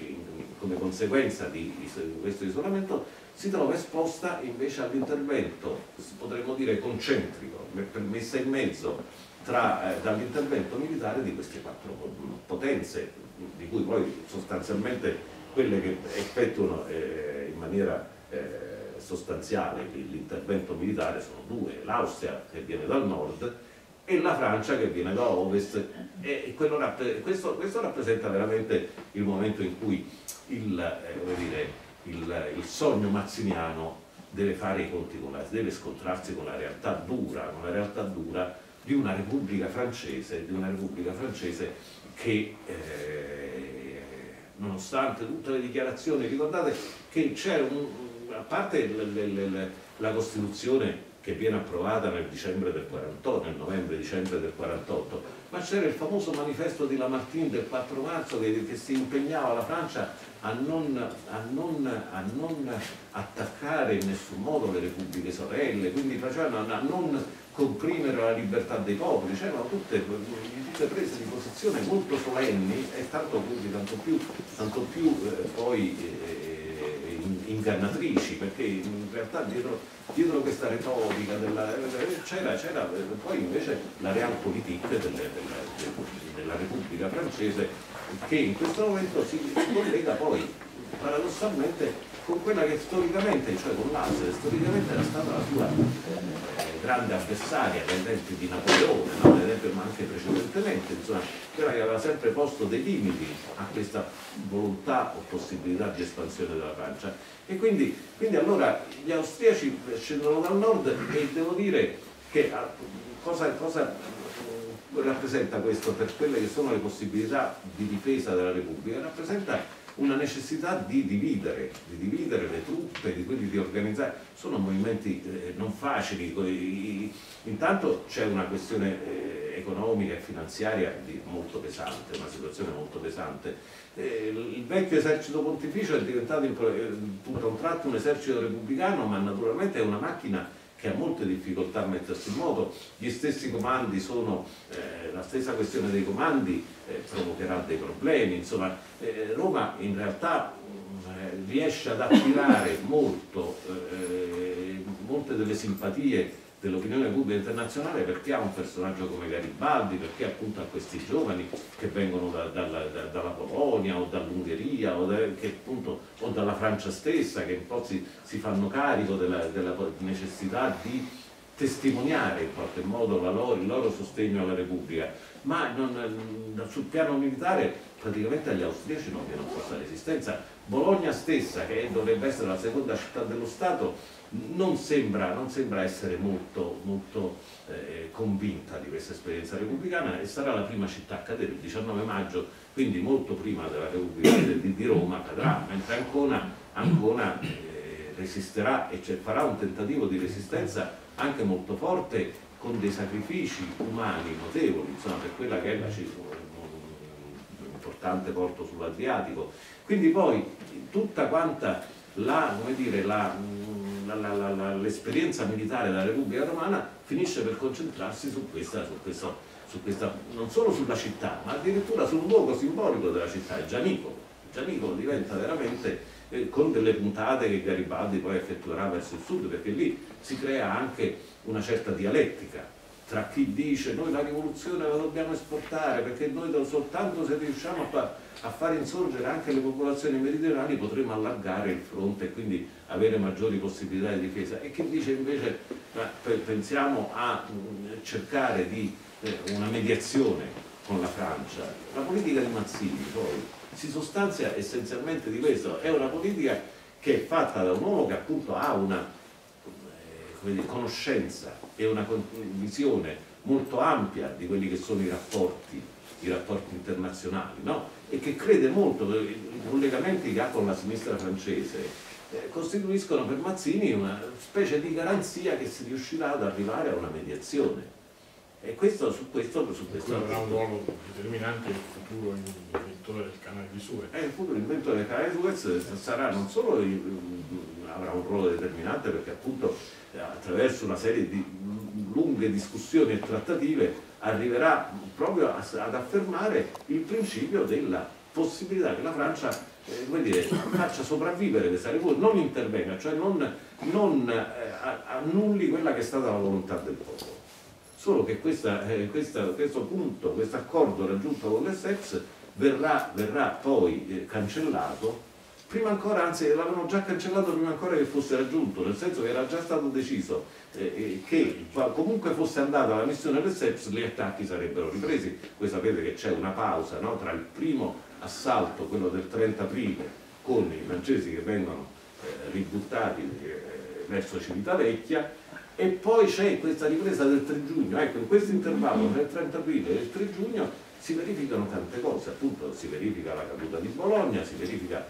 come conseguenza di, di questo isolamento, si trova esposta invece all'intervento, potremmo dire concentrico, messa in mezzo tra, eh, dall'intervento militare di queste quattro potenze, di cui poi sostanzialmente quelle che effettuano eh, in maniera eh, sostanziale l'intervento militare sono due, l'Austria che viene dal nord e la Francia che viene da ovest, e quello, questo, questo rappresenta veramente il momento in cui il, eh, dire, il, il sogno mazziniano deve fare i conti con la, deve scontrarsi con la realtà dura, con la realtà dura di una Repubblica francese, di una Repubblica francese che eh, nonostante tutte le dichiarazioni, ricordate che c'è un, a parte le, le, le, la Costituzione che viene approvata nel dicembre del quarantotto, nel novembre-dicembre del quarantotto, ma c'era il famoso manifesto di Lamartine del quattro marzo che, che si impegnava la Francia a non, a, non, a non attaccare in nessun modo le repubbliche sorelle, quindi facevano a non comprimere la libertà dei popoli, c'erano tutte, tutte prese di posizione molto solenni e tanto, quindi, tanto più, tanto più eh, poi eh, ingannatrici, perché in realtà dietro, dietro questa retorica c'era poi invece la realpolitik della, della, della Repubblica francese, che in questo momento si, si collega poi paradossalmente con quella che storicamente, cioè con l'Austria, storicamente era stata la sua eh, grande avversaria dai tempi di Napoleone, no? Ad esempio, ma anche precedentemente, insomma, quella che aveva sempre posto dei limiti a questa volontà o possibilità di espansione della Francia. E quindi, quindi allora gli austriaci scendono dal nord e devo dire che cosa, cosa rappresenta questo per quelle che sono le possibilità di difesa della Repubblica? Rappresenta una necessità di dividere, di dividere le truppe, di, quindi di organizzare. Sono movimenti eh, non facili, intanto c'è una questione eh, economica e finanziaria di, molto pesante, una situazione molto pesante. Eh, il vecchio esercito pontificio è diventato in, tutto a un tratto un esercito repubblicano, ma naturalmente è una macchina che ha molte difficoltà a mettersi in moto, gli stessi comandi sono, eh, la stessa questione dei comandi eh, provocherà dei problemi, insomma eh, Roma in realtà eh, riesce ad attirare molto, eh, molte delle simpatie dell'opinione pubblica internazionale perché ha un personaggio come Garibaldi, perché appunto ha questi giovani che vengono da, dalla, da, dalla Polonia o dall'Ungheria o, da, che appunto, o dalla Francia stessa, che un po' si, si fanno carico della, della necessità di testimoniare in qualche modo la loro, il loro sostegno alla Repubblica, ma non, sul piano militare praticamente agli austriaci non viene opposta resistenza. Bologna stessa, che dovrebbe essere la seconda città dello Stato, non sembra, non sembra essere molto, molto eh, convinta di questa esperienza repubblicana e sarà la prima città a cadere il diciannove maggio, quindi molto prima della Repubblica di, di Roma cadrà, mentre Ancona, Ancona eh, resisterà e cioè farà un tentativo di resistenza anche molto forte con dei sacrifici umani notevoli, insomma, per quella che è la, un importante porto sull'Adriatico. Quindi poi tutta quanta la, come dire, la l'esperienza militare della Repubblica Romana finisce per concentrarsi su questa, su questa, su questa, non solo sulla città, ma addirittura sul luogo simbolico della città, il Gianicolo. Il Gianicolo diventa veramente, eh, con delle puntate che Garibaldi poi effettuerà verso il sud, perché lì si crea anche una certa dialettica tra chi dice noi la rivoluzione la dobbiamo esportare perché noi soltanto se riusciamo a, fa, a far insorgere anche le popolazioni meridionali potremo allargare il fronte e quindi avere maggiori possibilità di difesa, e chi dice invece eh, pensiamo a mh, cercare di eh, una mediazione con la Francia. La politica di Mazzini poi si sostanzia essenzialmente di questo, è una politica che è fatta da un uomo che appunto ha una eh, come dire, conoscenza e una visione molto ampia di quelli che sono i rapporti, i rapporti internazionali, no? E che crede molto, i collegamenti che ha con la sinistra francese eh, costituiscono per Mazzini una specie di garanzia che si riuscirà ad arrivare a una mediazione. E questo, su questo, su questo avrà un ruolo determinante il futuro inventore del canale di Suez. Eh, il futuro inventore del canale di Suez sarà non solo avrà un ruolo determinante perché appunto attraverso una serie di lunghe discussioni e trattative arriverà proprio ad affermare il principio della possibilità che la Francia eh, come dire, faccia sopravvivere questa repubblica, non intervenga, cioè non, non eh, annulli quella che è stata la volontà del popolo. Solo che questa, eh, questa, questo punto, questo accordo raggiunto con l'S E P S verrà, verrà poi eh, cancellato prima ancora, anzi l'avevano già cancellato prima ancora che fosse raggiunto, nel senso che era già stato deciso eh, che comunque fosse andata la missione dell'S E P S gli attacchi sarebbero ripresi. Voi sapete che c'è una pausa, no? Tra il primo assalto, quello del trenta aprile, con i francesi che vengono eh, ributtati eh, verso Civitavecchia, e poi c'è questa ripresa del tre giugno. Ecco, in questo intervallo tra il trenta aprile e il tre giugno si verificano tante cose, appunto si verifica la caduta di Bologna, si verifica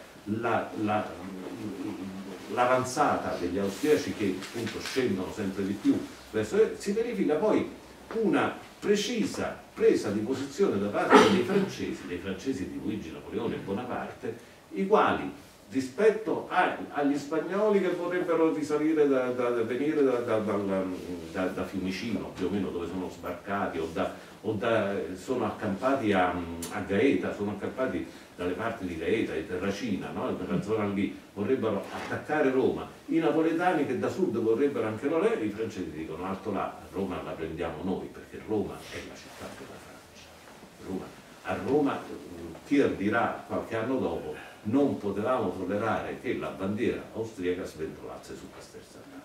l'avanzata la, la, degli austriaci che appunto scendono sempre di più verso, si verifica poi una precisa presa di posizione da parte dei francesi, dei francesi di Luigi Napoleone e Bonaparte, i quali rispetto a, agli spagnoli che vorrebbero risalire da, da, da venire da, da, da, da Fiumicino, più o meno dove sono sbarcati, o, da, o da, sono accampati a, a Gaeta, sono accampati dalle parti di Gaeta, di Terracina, no? Per la zona lì, vorrebbero attaccare Roma, i napoletani che da sud vorrebbero anche loro, i francesi dicono alto là, Roma la prendiamo noi, perché Roma è la città della Francia. Roma. A Roma, Thiers dirà qualche anno dopo, non potevamo tollerare che la bandiera austriaca sventolasse su Castel Sant'Angelo.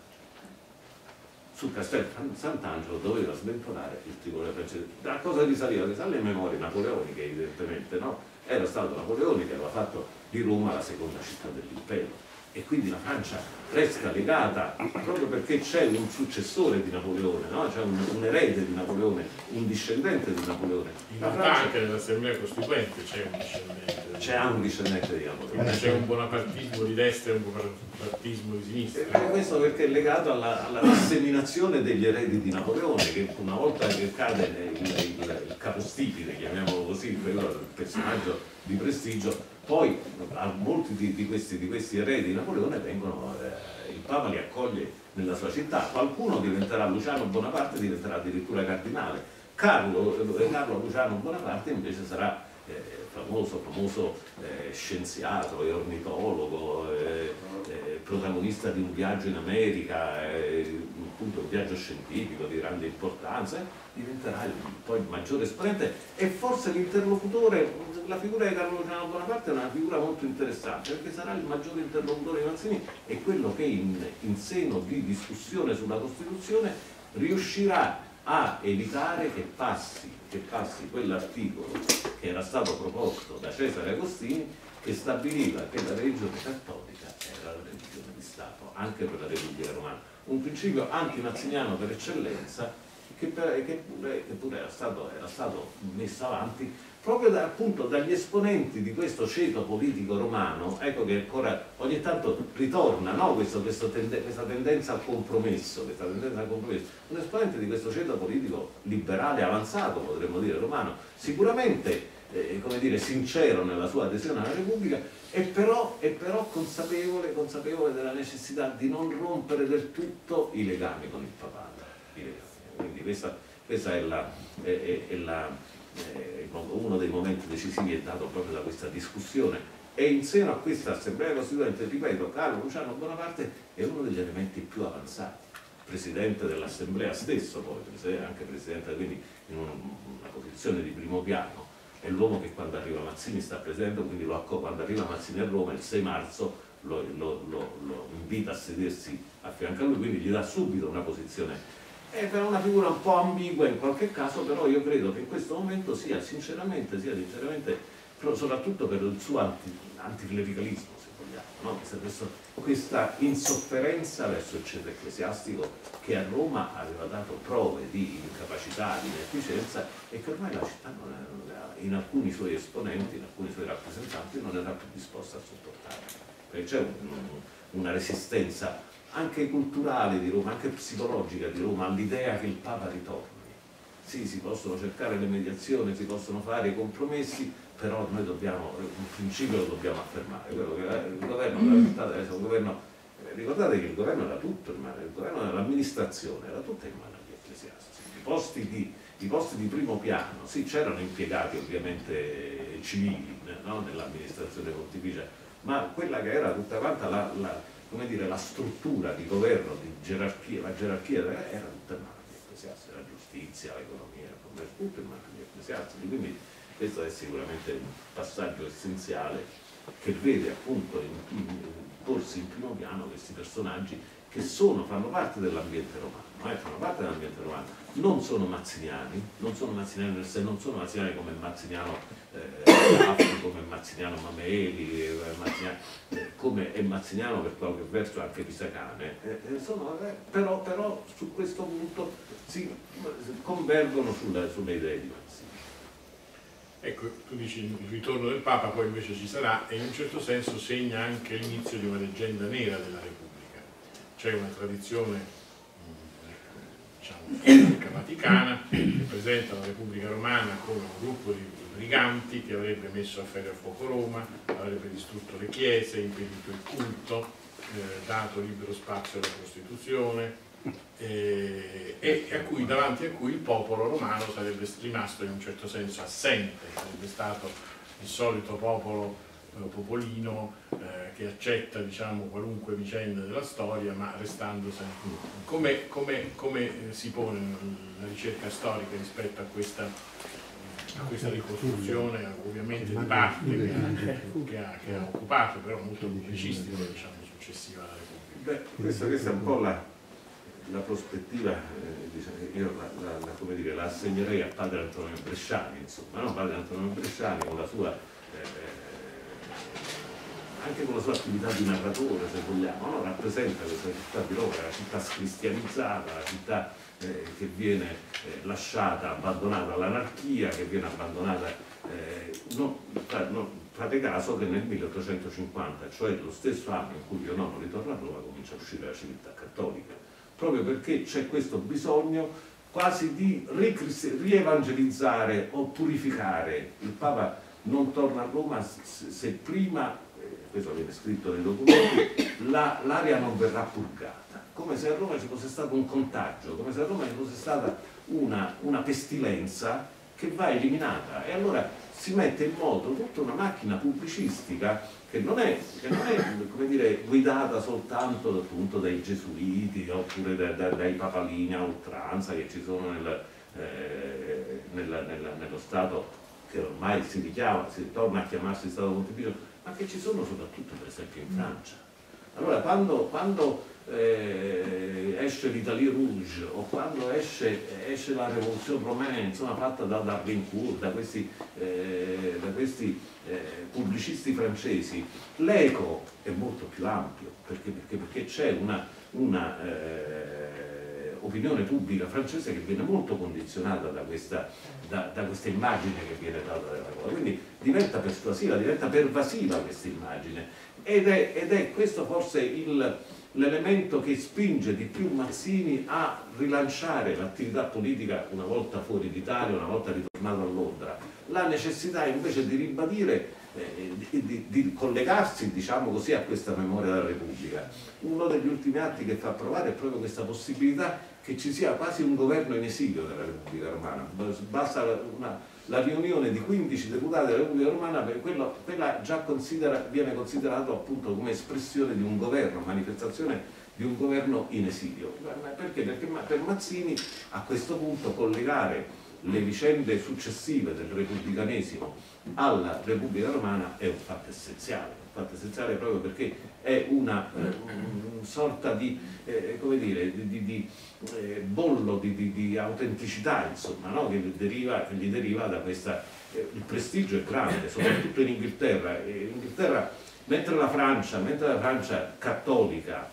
Su Castel Sant'Angelo doveva sventolare il tricolore francese. Da cosa risaliva? Risale alle memorie napoleoniche, evidentemente, no? Era stato Napoleone che aveva fatto di Roma la seconda città dell'impero. E quindi la Francia resta legata proprio perché c'è un successore di Napoleone, no? C'è un, un erede di Napoleone, un discendente di Napoleone. In realtà anche nell'Assemblea Costituente c'è un discendente. C'è anche un discendente di Napoleone. C'è un bonapartismo di destra e un bonapartismo di sinistra. E questo perché è legato alla, alla disseminazione degli eredi di Napoleone, che una volta che cade il, il, il capostipite, chiamiamolo così, quello il personaggio di prestigio, poi a molti di, di, questi, di questi eredi di Napoleone vengono, eh, il Papa li accoglie nella sua città, qualcuno diventerà Luciano Bonaparte, diventerà addirittura cardinale. Carlo, eh, Carlo Luciano Bonaparte invece sarà eh, famoso, famoso eh, scienziato e ornitologo, eh, eh, protagonista di un viaggio in America, eh, appunto un viaggio scientifico di grande importanza, diventerà il, poi il maggiore esponente e forse l'interlocutore. La figura di Carlo Luciano Bonaparte è una figura molto interessante perché sarà il maggiore interlocutore di Mazzini e quello che in, in seno di discussione sulla Costituzione riuscirà a evitare che passi, che passi quell'articolo che era stato proposto da Cesare Agostini, che stabiliva che la religione cattolica era la religione di Stato anche per la Repubblica Romana, un principio antimazziniano per eccellenza che, per, che, pure, che pure era stato, era stato messo avanti proprio da, appunto dagli esponenti di questo ceto politico romano. Ecco che ancora ogni tanto ritorna, no? questo, questo tende, questa tendenza al compromesso, questa tendenza al compromesso. Un esponente di questo ceto politico liberale avanzato, potremmo dire, romano, sicuramente eh, come dire, sincero nella sua adesione alla Repubblica, e però, e però consapevole, consapevole della necessità di non rompere del tutto i legami con il papato. I legami. Quindi questa, questa è la... È, è, è la Eh, uno dei momenti decisivi è dato proprio da questa discussione, e in seno a questa Assemblea Costituente, ripeto, Carlo Luciano Bonaparte è uno degli elementi più avanzati, presidente dell'assemblea stesso, poi anche presidente, quindi in una posizione di primo piano, è l'uomo che quando arriva Mazzini sta presente, quindi lo, quando arriva Mazzini a Roma il sei marzo lo, lo, lo, lo invita a sedersi a fianco a lui, quindi gli dà subito una posizione. È per una figura un po' ambigua in qualche caso, però io credo che in questo momento sia sinceramente, sia sinceramente, soprattutto per il suo anti, anticlericalismo, se vogliamo, no? Questa, questa insofferenza verso il centro ecclesiastico che a Roma aveva dato prove di incapacità, di inefficienza e che ormai la città non era, in alcuni suoi esponenti, in alcuni suoi rappresentanti non era più disposta a sopportare, perché c'è un, una resistenza anche culturale di Roma, anche psicologica di Roma, all'idea che il Papa ritorni. Sì, si possono cercare le mediazioni, si possono fare i compromessi, però noi dobbiamo, un principio lo dobbiamo affermare, quello che il governo della città deve essere un governo, ricordate che il governo era tutto in mano, il governo dell'amministrazione era tutta in mano agli ecclesiastici, i posti di, i posti di primo piano, sì, c'erano impiegati ovviamente civili, no? Nell'amministrazione pontificia, ma quella che era tutta quanta la, la come dire, la struttura di governo, di gerarchia, la gerarchia era tutta in mano agli ecclesiastici, la giustizia, l'economia, il commercio, tutto in mano agli ecclesiastici, quindi questo è sicuramente un passaggio essenziale che vede appunto in, in, porsi in primo piano questi personaggi che sono, fanno parte dell'ambiente romano, eh, fanno parte dell'ambiente romano, non sono mazziniani, non sono mazziniani nel senso, non sono mazziniani come Mazziniano eh, come Mazziniano Mameli, eh, Mazziniano, eh, come è Mazziniano per qualche verso anche Pisacane, eh, sono, eh, però, però su questo punto si convergono sulla, sulle idee di Mazzini. Ecco, tu dici il ritorno del Papa poi invece ci sarà e in un certo senso segna anche l'inizio di una leggenda nera della Repubblica. C'è una tradizione, diciamo, vaticana che presenta la Repubblica Romana come un gruppo di briganti che avrebbe messo a ferro a fuoco Roma, avrebbe distrutto le chiese, impedito il culto, eh, dato libero spazio alla prostituzione eh, e a cui, davanti a cui il popolo romano sarebbe rimasto in un certo senso assente, sarebbe stato il solito popolo popolino eh, che accetta, diciamo, qualunque vicenda della storia, ma restando sempre. Come, come, come si pone la ricerca storica rispetto a questa, a questa ricostruzione, ovviamente di parte che ha, che ha, che ha occupato, però molto pubblicistica, diciamo, successiva alla Repubblica? Beh, questa, questa è un po' la, la prospettiva, eh, diciamo, io la, la, la, come dire, la assegnerei a padre Antonio Bresciani, insomma, no? Padre Antonio Bresciani con la sua eh, anche con la sua attività di narratore, se vogliamo, no? Rappresenta questa città di Roma, la città scristianizzata, la città eh, che viene eh, lasciata, abbandonata all'anarchia, che viene abbandonata, eh, non, non, fate caso che nel milleottocentocinquanta, cioè lo stesso anno in cui Pio nono ritorna a Roma, comincia a uscire la civiltà cattolica, proprio perché c'è questo bisogno quasi di rievangelizzare o purificare. Il Papa non torna a Roma se, se prima, questo viene scritto nei documenti, l'area non verrà purgata, come se a Roma ci fosse stato un contagio, come se a Roma ci fosse stata una, una pestilenza che va eliminata, e allora si mette in moto tutta una macchina pubblicistica che non è, che non è come dire, guidata soltanto appunto dai gesuiti oppure da, da, dai papalini a oltranza che ci sono nel, eh, nella, nella, nello Stato che ormai si richiama, si torna a chiamarsi Stato Pontificio, ma che ci sono soprattutto per esempio in Francia. Allora quando, quando eh, esce l'Italie Rouge o quando esce, esce la Rivoluzione Romaine, insomma, fatta da D'Arlincourt, da questi, eh, da questi eh, pubblicisti francesi, l'eco è molto più ampio, perché, perché, perché c'è una, una eh, opinione pubblica francese che viene molto condizionata da questa, da, da questa immagine che viene data dalla cosa, quindi diventa persuasiva, diventa pervasiva questa immagine, ed è, ed è questo forse l'elemento che spinge di più Mazzini a rilanciare l'attività politica una volta fuori d'Italia, una volta ritornato a Londra, la necessità invece di ribadire Eh, di, di, di collegarsi, diciamo così, a questa memoria della Repubblica. Uno degli ultimi atti che fa approvare è proprio questa possibilità che ci sia quasi un governo in esilio della Repubblica Romana. Basta una, la riunione di quindici deputati della Repubblica Romana, per quello, quella già considera, viene considerato appunto come espressione di un governo, manifestazione di un governo in esilio. Perché? Perché per Mazzini a questo punto collegare le vicende successive del repubblicanesimo alla Repubblica Romana è un fatto essenziale, un fatto essenziale proprio perché è una, eh, una sorta di, eh, come dire, di, di, di eh, bollo di, di, di autenticità, insomma, no? che, deriva, che gli deriva da questa... Eh, il prestigio è grande, soprattutto in Inghilterra. In Inghilterra, mentre la Francia, mentre la Francia cattolica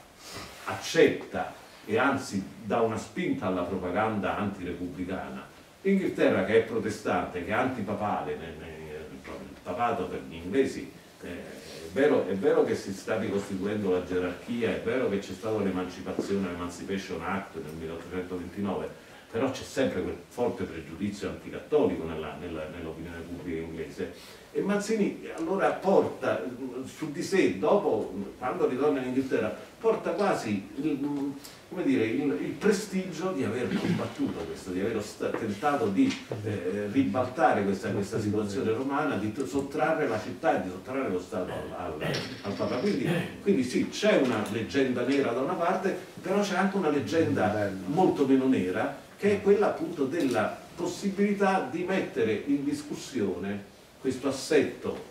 accetta e anzi dà una spinta alla propaganda antirepubblicana, l'Inghilterra che è protestante, che è antipapale, nel, nel, il papato per gli inglesi, eh, è, vero, è vero che si sta ricostituendo la gerarchia, è vero che c'è stata l'emancipazione, l'Emancipation Act nel milleottocentoventinove, però c'è sempre quel forte pregiudizio anticattolico nella, nella, nell'opinione pubblica inglese. E Mazzini allora porta su di sé, dopo, quando ritorna in Inghilterra, porta quasi il, come dire, il, il prestigio di aver combattuto questo, di aver tentato di eh, ribaltare questa, questa situazione romana, di sottrarre la città e di sottrarre lo Stato al, al, al Papa. Quindi, quindi sì, c'è una leggenda nera da una parte, però c'è anche una leggenda molto meno nera, che è quella appunto della possibilità di mettere in discussione questo assetto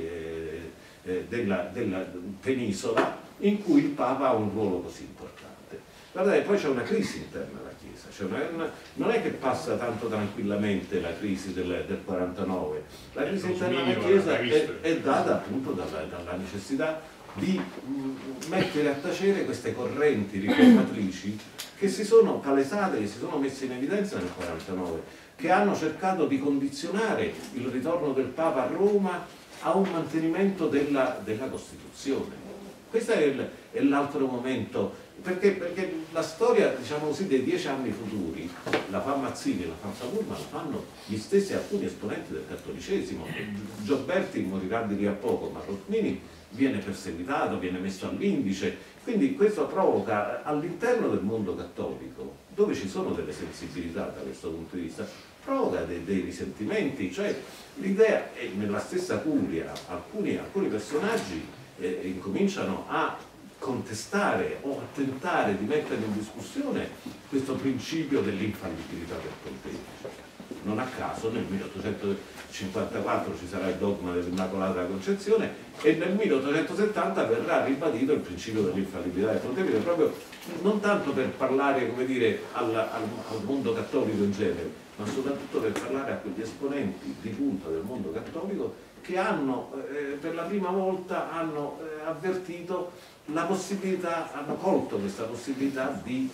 eh, eh, della, della penisola in cui il Papa ha un ruolo così importante. Guardate, poi c'è una crisi interna alla Chiesa, cioè una, una, non è che passa tanto tranquillamente la crisi del, del quarantanove, la crisi interna alla Chiesa è, è data appunto dalla, dalla necessità di mh, mettere a tacere queste correnti riformatrici che si sono palesate, che si sono messe in evidenza nel quarantanove, che hanno cercato di condizionare il ritorno del Papa a Roma a un mantenimento della, della Costituzione. Questo è l'altro momento, perché, perché la storia, diciamo così, dei dieci anni futuri la fa Mazzini, la fa Savurma, la fanno gli stessi alcuni esponenti del cattolicesimo. Gioberti morirà di lì a poco, ma Rotmini viene perseguitato, viene messo all'indice, quindi questo provoca all'interno del mondo cattolico, dove ci sono delle sensibilità da questo punto di vista, provoca dei, dei risentimenti, cioè l'idea, e nella stessa curia alcuni, alcuni personaggi eh, incominciano a contestare o a tentare di mettere in discussione questo principio dell'infallibilità del pontefice. Non a caso nel milleottocentocinquantaquattro ci sarà il dogma dell'Immacolata Concezione e nel milleottocentosettanta verrà ribadito il principio dell'infallibilità del pontefice, proprio non tanto per parlare, come dire, al, al, al mondo cattolico in genere, ma soprattutto per parlare a quegli esponenti di punta del mondo cattolico che hanno eh, per la prima volta hanno eh, avvertito la possibilità, hanno colto questa possibilità di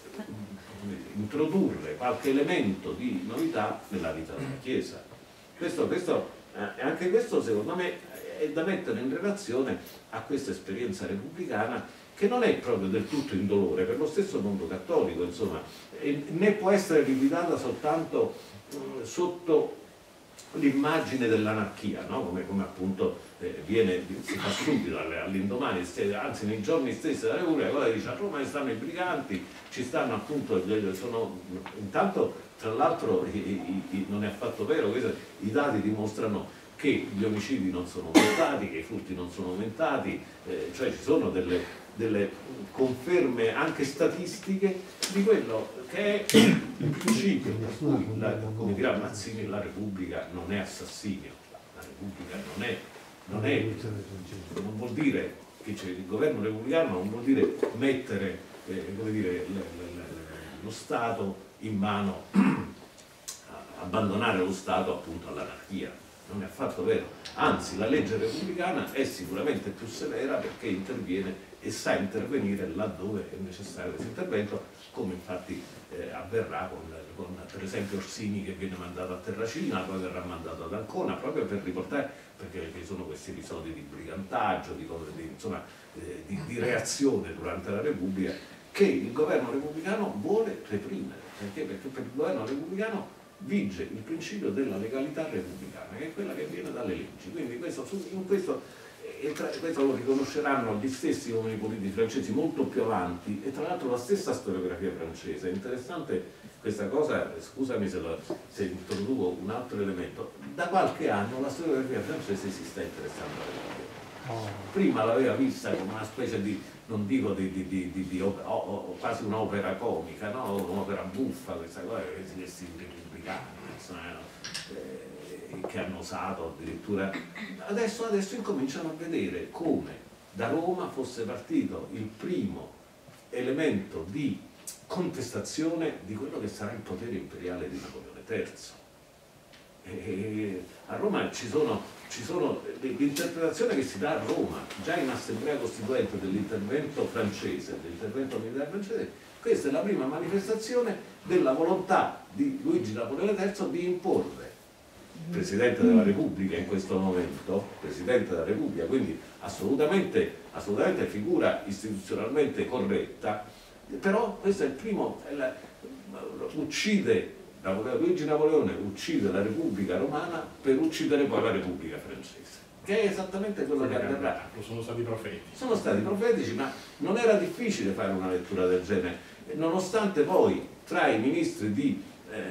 introdurre qualche elemento di novità nella vita della Chiesa. Questo, questo, eh, anche questo secondo me è da mettere in relazione a questa esperienza repubblicana che non è proprio del tutto indolore per lo stesso mondo cattolico, insomma, e né può essere liquidata soltanto eh, sotto l'immagine dell'anarchia, no? come, come appunto eh, viene, si fa subito all'indomani, anzi nei giorni stessi della Repubblica, cosa dice a Roma stanno i briganti, ci stanno appunto, sono, intanto tra l'altro non è affatto vero, questo, i dati dimostrano che gli omicidi non sono aumentati, che i furti non sono aumentati, eh, cioè ci sono delle, delle conferme anche statistiche di quello che è il principio per cui, la, come dirà Mazzini, la Repubblica non è assassinio, la Repubblica non è, non è, non vuol dire che c'è il governo repubblicano, non vuol dire mettere eh, come dire, l, l, l, lo Stato in mano, abbandonare lo Stato appunto all'anarchia. Non è affatto vero, anzi la legge repubblicana è sicuramente più severa perché interviene e sa intervenire laddove è necessario questo intervento, come infatti eh, avverrà con, con per esempio Orsini che viene mandato a Terracina, poi verrà mandato ad Ancona proprio per riportare, perché ci sono questi episodi di brigantaggio, di, di, insomma, eh, di, di reazione durante la Repubblica che il governo repubblicano vuole reprimere, perché? Perché per il governo repubblicano vige il principio della legalità repubblicana, che è quella che viene dalle leggi. Quindi questo, in questo, e tra, questo lo riconosceranno gli stessi uomini politici francesi molto più avanti, e tra l'altro la stessa storiografia francese. È interessante questa cosa, scusami se, lo, se introduco un altro elemento, da qualche anno la storiografia francese si sta interessando alla Repubblica. Prima l'aveva vista come una specie di, non dico di, di, di, di, di op- o, o, quasi un'opera comica, no? Un'opera buffa, questa cosa, questi repubblicani, insomma, eh, che hanno osato addirittura. Adesso, adesso incominciano a vedere come da Roma fosse partito il primo elemento di contestazione di quello che sarà il potere imperiale di Napoleone terzo. E a Roma ci sono, ci sono l'interpretazione che si dà a Roma, già in assemblea costituente dell'intervento francese, dell'intervento militare francese, questa è la prima manifestazione della volontà di Luigi Napoleone terzo di imporre, Presidente della Repubblica in questo momento, Presidente della Repubblica, quindi assolutamente, assolutamente figura istituzionalmente corretta, però questo è il primo, è la, uccide Luigi Napoleone uccide la Repubblica Romana per uccidere poi la Repubblica Francese, che è esattamente quello che avverrà. Sono stati profeti. Sono stati profetici, ma non era difficile fare una lettura del genere, nonostante poi tra i ministri di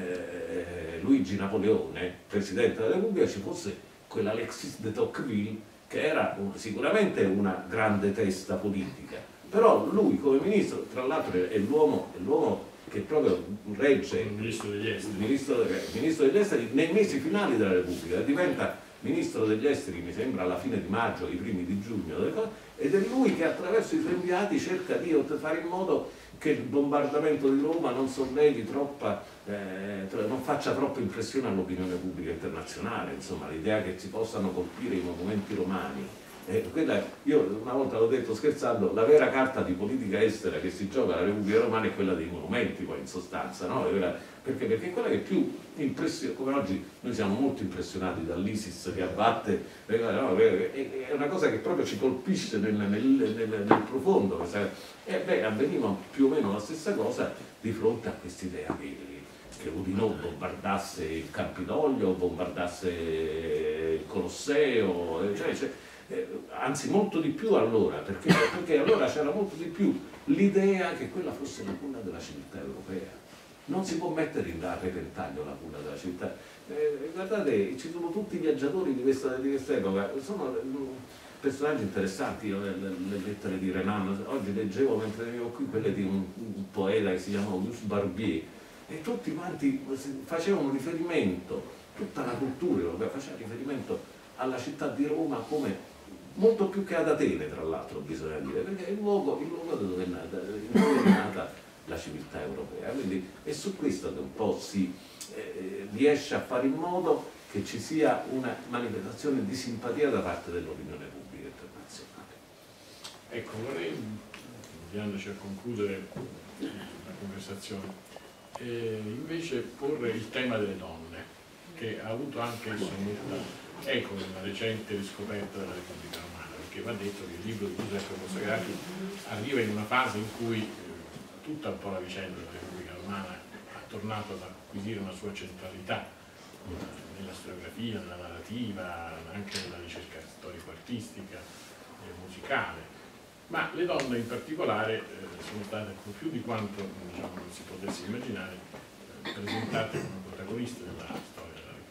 eh, Luigi Napoleone, Presidente della Repubblica, ci fosse quell'Alexis de Tocqueville, che era un, sicuramente una grande testa politica, però lui come ministro, tra l'altro è l'uomo che proprio regge il ministro degli esteri, il ministro, il ministro degli esteri nei mesi finali della Repubblica, diventa ministro degli esteri mi sembra alla fine di maggio, i primi di giugno, ed è lui che attraverso i suoi inviati cerca di fare in modo che il bombardamento di Roma non sollevi troppa, eh, non faccia troppa impressione all'opinione pubblica internazionale, insomma l'idea che si possano colpire i monumenti romani. Eh, quella, io una volta l'ho detto scherzando, la vera carta di politica estera che si gioca alla Repubblica Romana è quella dei monumenti, poi in sostanza, no? Perché? Perché è quella che più impressiona, come oggi noi siamo molto impressionati dall'ISIS che abbatte, no? È una cosa che proprio ci colpisce nel, nel, nel, nel profondo, e beh, avveniva più o meno la stessa cosa di fronte a quest'idea che, che Oudinot bombardasse il Campidoglio, bombardasse il Colosseo, cioè, cioè, Eh, anzi molto di più allora, perché, perché allora c'era molto di più l'idea che quella fosse la cuna della civiltà europea. Non si può mettere in repentaglio la cuna della civiltà. Eh, guardate, ci sono tutti i viaggiatori di questa, di questa epoca, sono personaggi interessanti. Io, le, le lettere di Renan, oggi leggevo mentre venivo qui quelle di un, un poeta che si chiama Auguste Barbier, e tutti quanti facevano riferimento, tutta la cultura europea faceva riferimento alla città di Roma come molto più che ad Atene, tra l'altro, bisogna dire, perché è il luogo, il luogo dove è nata, dove è nata la civiltà europea. Quindi è su questo che un po' si eh, riesce a fare in modo che ci sia una manifestazione di simpatia da parte dell'opinione pubblica internazionale. Ecco, vorrei, avviandoci a concludere la conversazione, eh, invece porre il tema delle donne, che ha avuto anche esso molta eco nella recente riscoperta della Repubblica Romana, perché va detto che il libro di Giuseppe Consacrati arriva in una fase in cui eh, tutta un po' la vicenda della Repubblica Romana ha tornato ad acquisire una sua centralità eh, nella storiografia, nella narrativa, anche nella ricerca storico-artistica e musicale, ma le donne in particolare eh, sono state più di quanto diciamo, non si potesse immaginare eh, presentate come protagoniste della storia.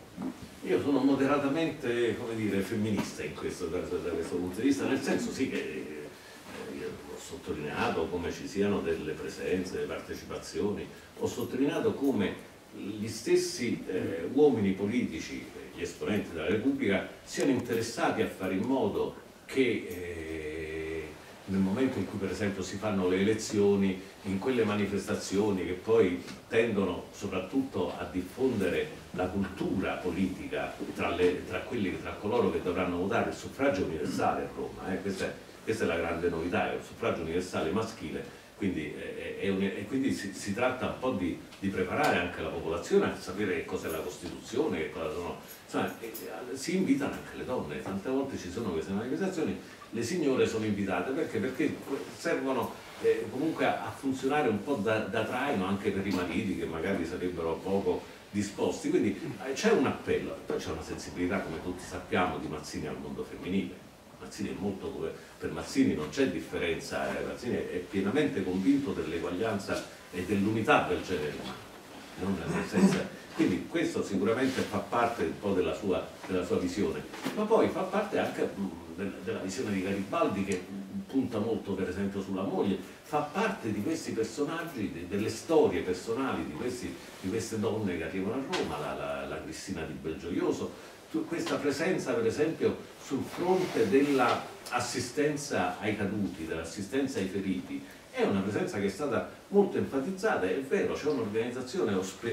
Io sono moderatamente, come dire, femminista in questo, da, da questo punto di vista, nel senso sì che eh, io ho sottolineato come ci siano delle presenze, delle partecipazioni, ho sottolineato come gli stessi eh, uomini politici, gli esponenti della Repubblica, siano interessati a fare in modo che eh, nel momento in cui per esempio si fanno le elezioni, in quelle manifestazioni che poi tendono soprattutto a diffondere la cultura politica tra, le, tra, quelli, tra coloro che dovranno votare, il suffragio universale a Roma, eh? questa, è, questa è la grande novità, è il suffragio universale maschile, quindi, è, è un, e quindi si, si tratta un po' di, di preparare anche la popolazione a sapere che cos'è la Costituzione, che cosa sono, insomma, si invitano anche le donne, tante volte ci sono queste manifestazioni, le signore sono invitate perché, perché servono eh, comunque a, a funzionare un po' da, da traino anche per i mariti che magari sarebbero poco disposti, quindi eh, c'è un appello, poi c'è una sensibilità come tutti sappiamo di Mazzini al mondo femminile. Mazzini è molto, per Mazzini non c'è differenza, eh, Mazzini è pienamente convinto dell'eguaglianza e dell'unità del genere umano, non nel senso, quindi questo sicuramente fa parte un po' della sua, della sua visione, ma poi fa parte anche mh, della visione di Garibaldi che punta molto per esempio sulla moglie, fa parte di questi personaggi, de, delle storie personali di, questi, di queste donne che arrivano a Roma, la, la, la Cristina di Belgioioso, questa presenza per esempio sul fronte dell'assistenza ai caduti, dell'assistenza ai feriti, è una presenza che è stata molto enfatizzata. È vero, c'è un'organizzazione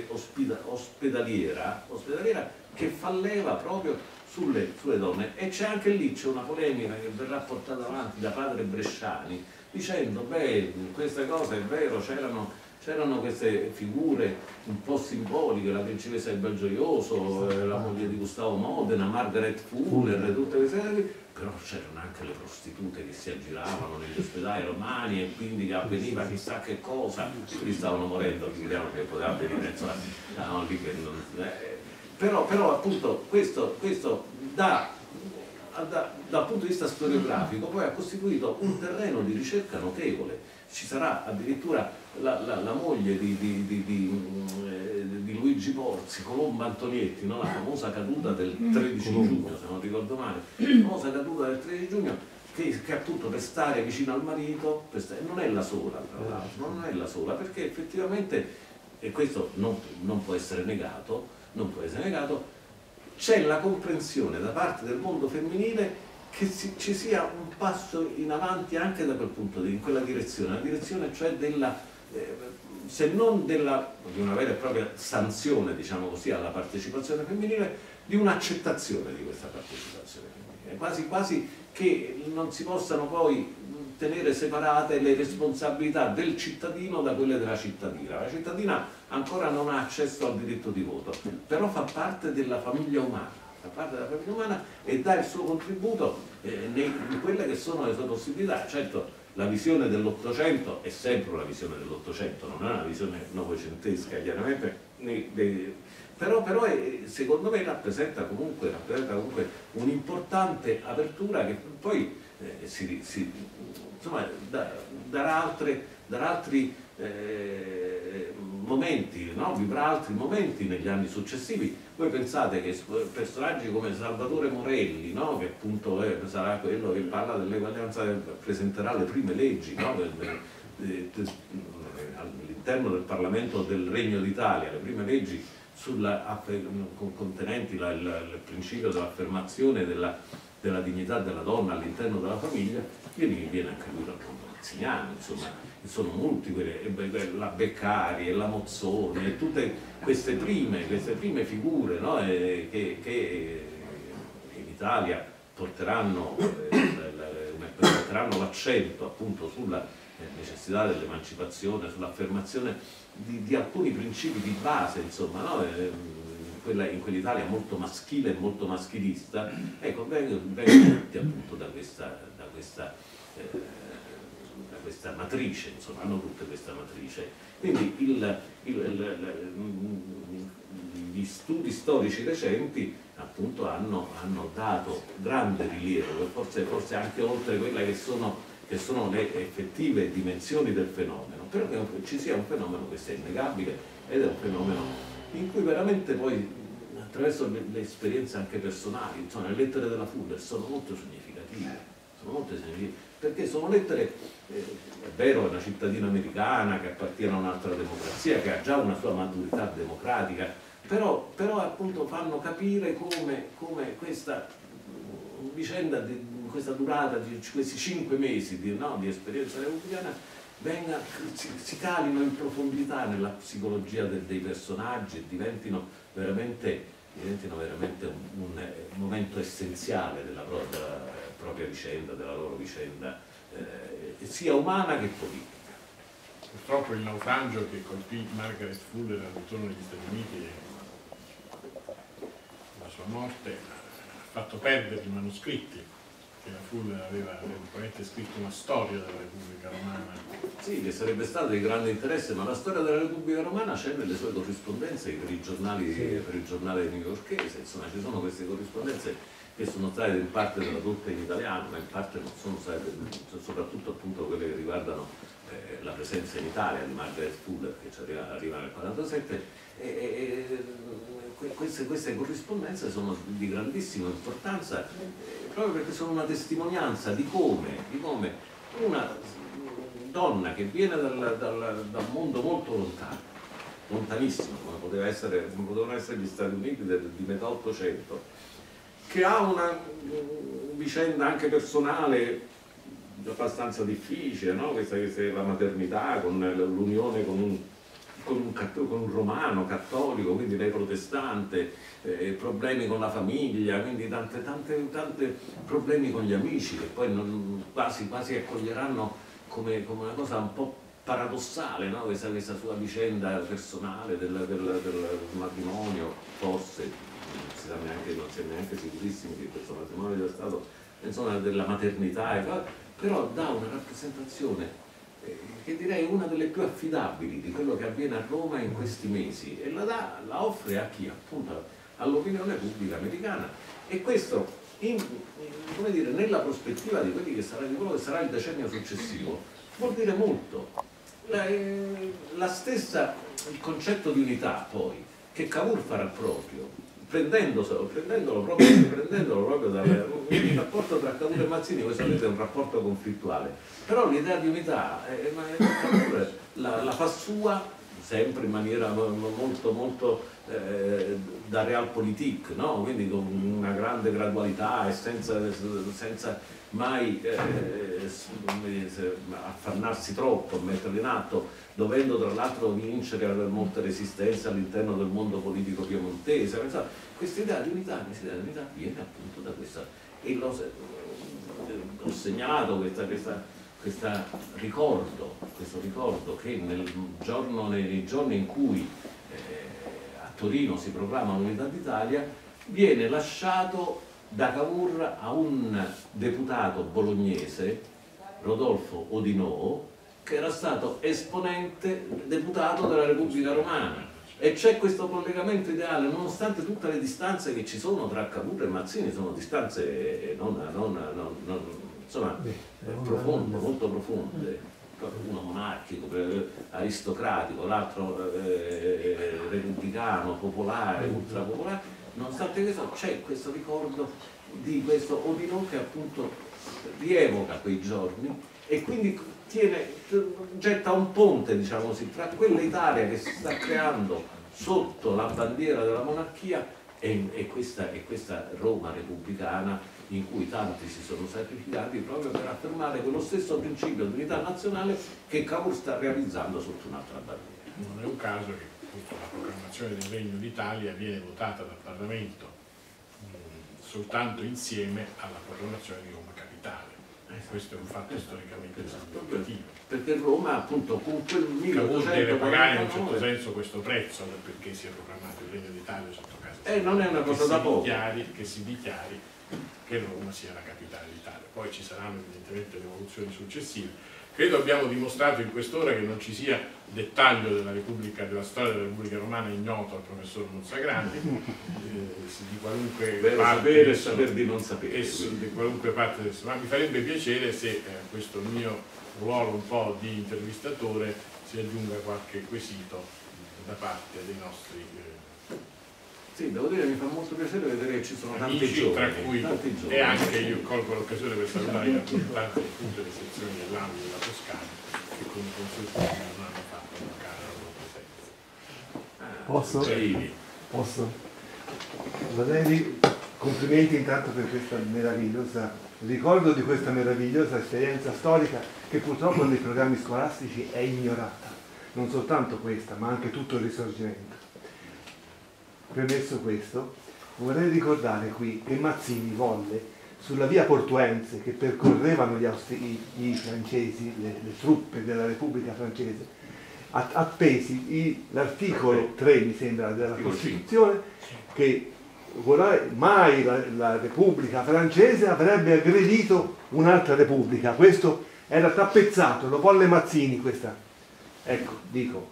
ospedaliera, ospedaliera che fa leva proprio sulle, sulle donne, e c'è anche lì c'è una polemica che verrà portata avanti da padre Bresciani dicendo beh, queste cose è vero, c'erano c'erano queste figure un po' simboliche, la principessa di Belgioioso, eh, la moglie di Gustavo Modena, Margaret Fuller, tutte queste cose, però c'erano anche le prostitute che si aggiravano negli ospedali romani e quindi avveniva chissà che cosa, quelli stavano morendo, figuriamo che poteva avvenire, insomma, no, lì che non, eh, però, però appunto questo, questo da, da, dal punto di vista storiografico poi ha costituito un terreno di ricerca notevole. Ci sarà addirittura la, la, la moglie di, di, di, di, eh, di Luigi Borzi, Colomba Antonietti, no? La famosa caduta del tredici giugno, se non ricordo male, la famosa caduta del tredici giugno, che, che appunto per stare vicino al marito, per stare, non è la sola, tra l'altro, non è la sola, perché effettivamente, e questo non, non può essere negato, non può essere negato, c'è la comprensione da parte del mondo femminile che si, ci sia un passo in avanti anche da quel punto di in quella direzione, la direzione cioè della, eh, se non della, di una vera e propria sanzione, diciamo così, alla partecipazione femminile, di un'accettazione di questa partecipazione femminile, quasi, quasi che non si possano poi tenere separate le responsabilità del cittadino da quelle della cittadina. La cittadina ancora non ha accesso al diritto di voto, però fa parte della famiglia umana. parte della famiglia umana e dà il suo contributo eh, nei, in quelle che sono le sue possibilità. Certo, la visione dell'Ottocento è sempre una visione dell'Ottocento, non è una visione novecentesca, chiaramente, nei, dei, però, però è, secondo me rappresenta comunque, rappresenta comunque un'importante apertura che poi eh, si, si, insomma, da, darà, altre, darà altri eh, momenti, no? Vivrà altri momenti negli anni successivi. Voi pensate che personaggi come Salvatore Morelli, no? Che appunto è, sarà quello che parla dell'eguaglianza, presenterà le prime leggi, no? All'interno del Parlamento del Regno d'Italia, le prime leggi sulla, contenenti la, il, il principio dell'affermazione della, della dignità della donna all'interno della famiglia, viene, viene anche lui dal mondo mazziniano, insomma, sono molti, la Beccari e la Mozzoni e tutte queste prime, queste prime figure, no? eh, che, che in Italia porteranno, eh, porteranno l'accento appunto sulla necessità dell'emancipazione, sull'affermazione di, di alcuni principi di base, insomma, no? eh, in, quella, in quell'Italia molto maschile e molto maschilista, ecco, vengono tutti appunto da questa, da questa eh, da questa matrice, insomma, hanno tutte questa matrice. Quindi il, il, il, gli studi storici recenti appunto hanno, hanno dato grande rilievo, forse, forse anche oltre quelle che sono, che sono le effettive dimensioni del fenomeno, però che ci sia un fenomeno che sia innegabile ed è un fenomeno in cui veramente poi, attraverso le, le esperienze anche personali, insomma, le lettere della Fuller sono molto significative, sono molto significative perché sono lettere, eh, è vero, è una cittadina americana che appartiene a un'altra democrazia, che ha già una sua maturità democratica, però, però appunto fanno capire come, come questa vicenda, di, questa durata di questi cinque mesi di, no, di esperienza repubblicana venga, si, si calino in profondità nella psicologia de, dei personaggi e diventino veramente, diventino veramente un, un, un momento essenziale della propria propria vicenda, della loro vicenda, eh, sia umana che politica. Purtroppo il naufragio che colpì Margaret Fuller al ritorno negli Stati Uniti e la sua morte ha fatto perdere i manoscritti, che la Fuller aveva probabilmente scritto una storia della Repubblica Romana. Sì, che sarebbe stato di grande interesse, ma la storia della Repubblica Romana c'è nelle sue corrispondenze per i giornali, sì. per il giornale newyorkese, insomma ci sono queste corrispondenze che sono state in parte tradotte in italiano, ma in parte non sono state, soprattutto appunto quelle che riguardano eh, la presenza in Italia di Margaret Fuller, che ci arriva, arriva nel quarantasette, e, e, e queste, queste corrispondenze sono di grandissima importanza, eh, proprio perché sono una testimonianza di come, di come una donna che viene dal, dal, da un mondo molto lontano, lontanissimo, come poteva essere, come potevano essere gli Stati Uniti del, di metà Ottocento, che ha una vicenda anche personale abbastanza difficile, no? Questa, questa è la maternità, con l'unione con un, con, un, con un romano cattolico, quindi lei protestante, eh, problemi con la famiglia, quindi tante, tante, tante problemi con gli amici che poi non, quasi, quasi accoglieranno come, come una cosa un po' paradossale, no? questa, questa sua vicenda personale del, del, del matrimonio, forse non si, sa neanche, non si è neanche sicurissimi che questo matrimonio sia stato, insomma, della maternità, però dà una rappresentazione eh, che direi una delle più affidabili di quello che avviene a Roma in questi mesi, e la, dà, la offre a chi? Appunto all'opinione pubblica americana, e questo in, come dire, nella prospettiva di, quelli che sarà, di quello che sarà il decennio successivo vuol dire molto. La, la stessa, il concetto di unità poi che Cavour farà proprio, prendendolo, prendendolo proprio, prendendolo proprio dal il rapporto tra Cavour e Mazzini. Voi sapete, è un rapporto conflittuale, però l'idea di unità eh, Cavour la, la fa sua, sempre in maniera molto molto eh, da realpolitik, no? Quindi con una grande gradualità e senza, senza mai eh, affannarsi troppo, metterlo in atto, dovendo tra l'altro vincere molte resistenze all'interno del mondo politico piemontese. Questa idea di unità, questa idea di unità viene appunto da questa, e l'ho ho segnalato questa, questa, questa ricordo, questo ricordo che nel giorno, nei giorni in cui eh, a Torino si proclama l'unità d'Italia, viene lasciato da Cavour a un deputato bolognese, Rodolfo Oudinot, che era stato esponente deputato della Repubblica Romana, e c'è questo collegamento ideale, nonostante tutte le distanze che ci sono tra Cavour e Mazzini. Sono distanze non, non, non, non, insomma, profonde, molto profonde, uno monarchico, aristocratico, l'altro eh, repubblicano, popolare, ultrapopolare. Nonostante questo c'è questo ricordo di questo Oudinot che appunto rievoca quei giorni, e quindi tiene, getta un ponte, diciamo così, tra quell'Italia che si sta creando sotto la bandiera della monarchia e, e, questa, e questa Roma repubblicana in cui tanti si sono sacrificati proprio per affermare quello stesso principio di unità nazionale che Cavour sta realizzando sotto un'altra bandiera. Non è un caso che appunto la proclamazione del Regno d'Italia viene votata dal Parlamento mh, soltanto insieme alla proclamazione di Roma capitale. Questo è un fatto storicamente significativo. Perché Roma, appunto, con quel Cavour deve pagare in un certo senso questo prezzo perché si è proclamato il Regno d'Italia sotto casa. Eh, non è una cosa da poco. Che si dichiari che Roma sia la capitale d'Italia. Poi ci saranno evidentemente le evoluzioni successive. Credo abbiamo dimostrato in quest'ora che non ci sia dettaglio della, Repubblica, della storia della Repubblica Romana ignoto al professor Mozzagrandi, eh, di qualunque Vero parte sapere e esso, saper di non sapere. Esso, di qualunque parte adesso. Ma mi farebbe piacere se eh, questo mio ruolo un po' di intervistatore si aggiunga qualche quesito da parte dei nostri eh, sì, devo dire, mi fa molto piacere vedere che ci sono tanti amici, giovani, tra cui tanti giovani. E anche io colgo l'occasione per salutare i rappresentanti di tutte le sezioni dell'ambito della Toscana che con i consulti non hanno fatto mancare la loro presenza. Posso? Prego. Posso? Valerio, complimenti intanto per questa meravigliosa ricordo di questa meravigliosa esperienza storica che purtroppo nei programmi scolastici è ignorata, non soltanto questa ma anche tutto il Risorgimento. Premesso questo, vorrei ricordare qui che Mazzini volle, sulla via Portuense che percorrevano gli, Austri gli francesi, le, le truppe della Repubblica francese, appesi l'articolo tre, mi sembra, della Costituzione, che mai la, la Repubblica francese avrebbe aggredito un'altra Repubblica. Questo era tappezzato, lo volle Mazzini questa. Ecco, dico,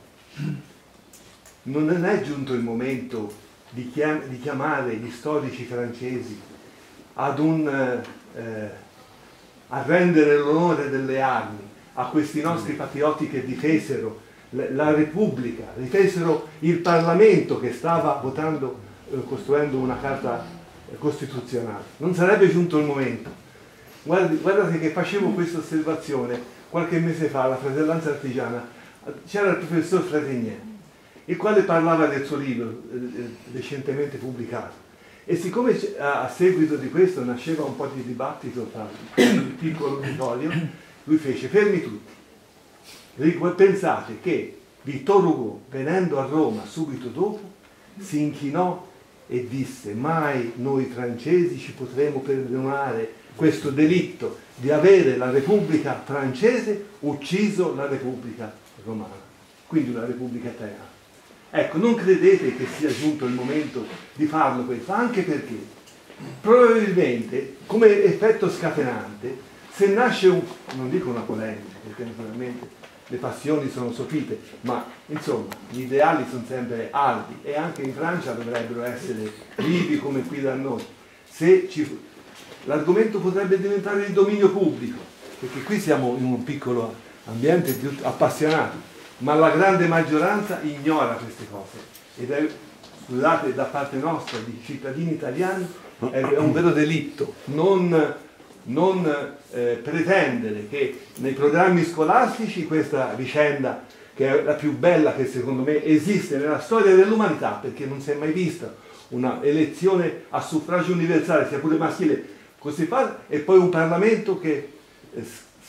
non è giunto il momento di, chiam di chiamare gli storici francesi ad un, eh, a rendere l'onore delle armi a questi nostri patrioti che difesero la Repubblica, difesero il Parlamento che stava votando, eh, costruendo una carta costituzionale. Non sarebbe giunto il momento. Guardi, guardate che facevo questa osservazione qualche mese fa alla Fratellanza Artigiana, c'era il professor Fratenier, il quale parlava del suo libro eh, recentemente pubblicato, e siccome a, a seguito di questo nasceva un po' di dibattito tra il piccolo uditorio, lui fece: fermi tutti, pensate che Victor Hugo, venendo a Roma subito dopo, si inchinò e disse: mai noi francesi ci potremo perdonare questo delitto di avere la Repubblica francese ucciso la Repubblica romana, quindi una Repubblica italiana. Ecco, non credete che sia giunto il momento di farlo questo, anche perché probabilmente come effetto scatenante, se nasce un, non dico una polemica, perché naturalmente le passioni sono sopite, ma insomma gli ideali sono sempre alti e anche in Francia dovrebbero essere vivi come qui da noi. Se ci, l'argomento potrebbe diventare di dominio pubblico, perché qui siamo in un piccolo ambiente di appassionati, ma la grande maggioranza ignora queste cose ed è, scusate, da parte nostra di cittadini italiani è, è un vero delitto non, non eh, pretendere che nei programmi scolastici questa vicenda, che è la più bella che secondo me esiste nella storia dell'umanità, perché non si è mai vista una elezione a suffragio universale, sia pure maschile, così fa, e poi un Parlamento che, eh,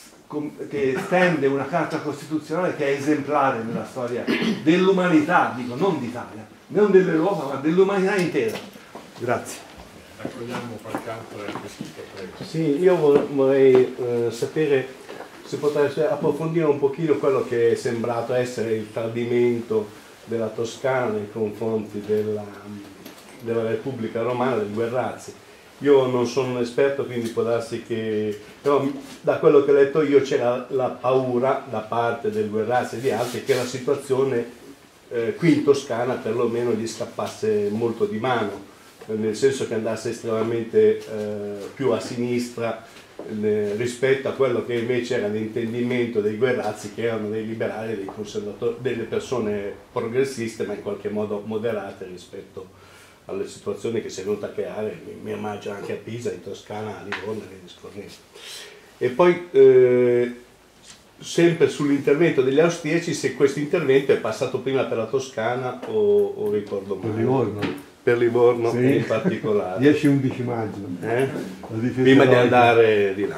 che stende una carta costituzionale che è esemplare nella storia dell'umanità, dico, non d'Italia, non dell'Europa, ma dell'umanità intera. Grazie. Raccogliamo qualche altro quesito, prego. Sì, io vorrei eh, sapere se potesse approfondire un pochino quello che è sembrato essere il tradimento della Toscana nei confronti della, della Repubblica Romana, del Guerrazzi. Io non sono un esperto, quindi può darsi che, però da quello che ho letto io c'era la paura da parte del Guerrazzi e di altri che la situazione eh, qui in Toscana perlomeno gli scappasse molto di mano, nel senso che andasse estremamente eh, più a sinistra eh, rispetto a quello che invece era l'intendimento dei Guerrazzi, che erano dei liberali, dei conservatori, delle persone progressiste ma in qualche modo moderate rispetto alle situazioni che si è venuta a creare, mi, mi immagino anche a Pisa, in Toscana, a Livorno e via discorrendo. E poi eh, sempre sull'intervento degli austriaci, se questo intervento è passato prima per la Toscana o, o ricordo male. Per Livorno. Per Livorno sì. In particolare. dieci undici maggio. Eh? Prima di andare di là.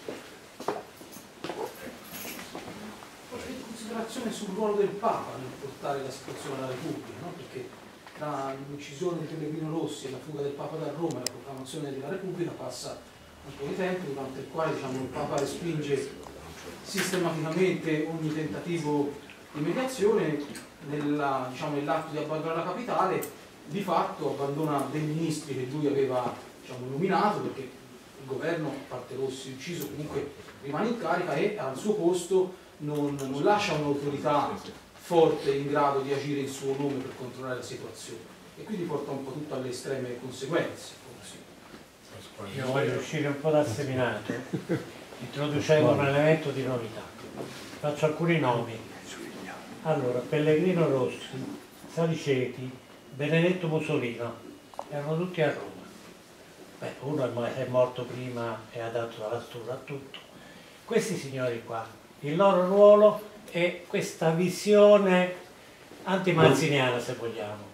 Qualche considerazione sul ruolo del Papa nel portare la situazione alla Repubblica, no? Perché tra l'uccisione di Pellegrino Rossi e la fuga del Papa da Roma e la proclamazione della Repubblica passa un po' di tempo, durante il quale diciamo, il Papa respinge sistematicamente ogni tentativo di mediazione. Nella, diciamo, nell'atto di abbandonare la capitale di fatto abbandona dei ministri che lui aveva diciamo, nominato, perché il governo, a parte Rossi ucciso, comunque rimane in carica e al suo posto non, non lascia un'autorità forte in grado di agire in suo nome per controllare la situazione, e quindi porta un po' tutto alle estreme conseguenze. Io voglio uscire un po' dal seminato introducendo un elemento di novità. Faccio alcuni nomi. Allora, Pellegrino Rossi, Saliceti, Benedetto Mussolino erano tutti a Roma. Beh, uno è morto prima e ha dato la stura a tutto. Questi signori qua, il loro ruolo è questa visione antimazziniana, se vogliamo.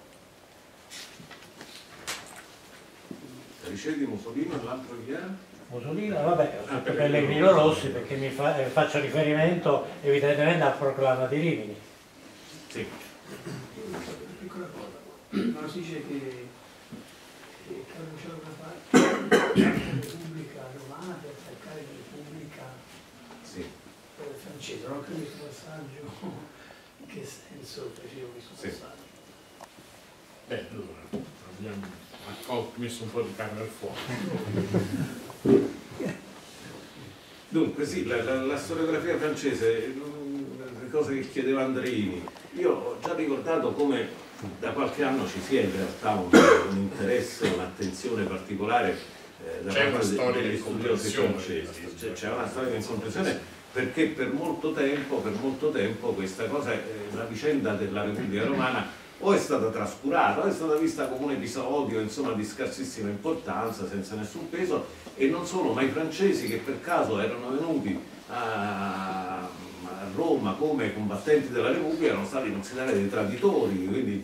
Saliceti, Mussolino e l'altro chi era? Mussolino, vabbè, ho fatto Pellegrino Rossi perché mi fa, eh, faccio riferimento evidentemente al proclama di Rimini. Sì. Piccola cosa, ma si dice che quando c'è una parte della Repubblica Romana per attaccare la Repubblica Sì. francese, non ho capito questo passaggio, in che senso facevo questo Sì. passaggio? Beh, allora, abbiamo accolto, messo un po' di carne al fuoco. Dunque sì, la, la, la storiografia francese, le cose che chiedeva Andreini, io ho già ricordato come da qualche anno ci sia in realtà un, un interesse, un'attenzione particolare eh, da C'è parte una storia degli di studiosi incomprensione. francesi, c'è una storia di incomprensione perché per molto tempo, per molto tempo questa cosa, eh, la vicenda della Repubblica Romana o è stata trascurata, o è stata vista come un episodio, insomma, di scarsissima importanza, senza nessun peso, e non solo, ma i francesi che per caso erano venuti a, a Roma come combattenti della Repubblica erano stati considerati dei traditori, quindi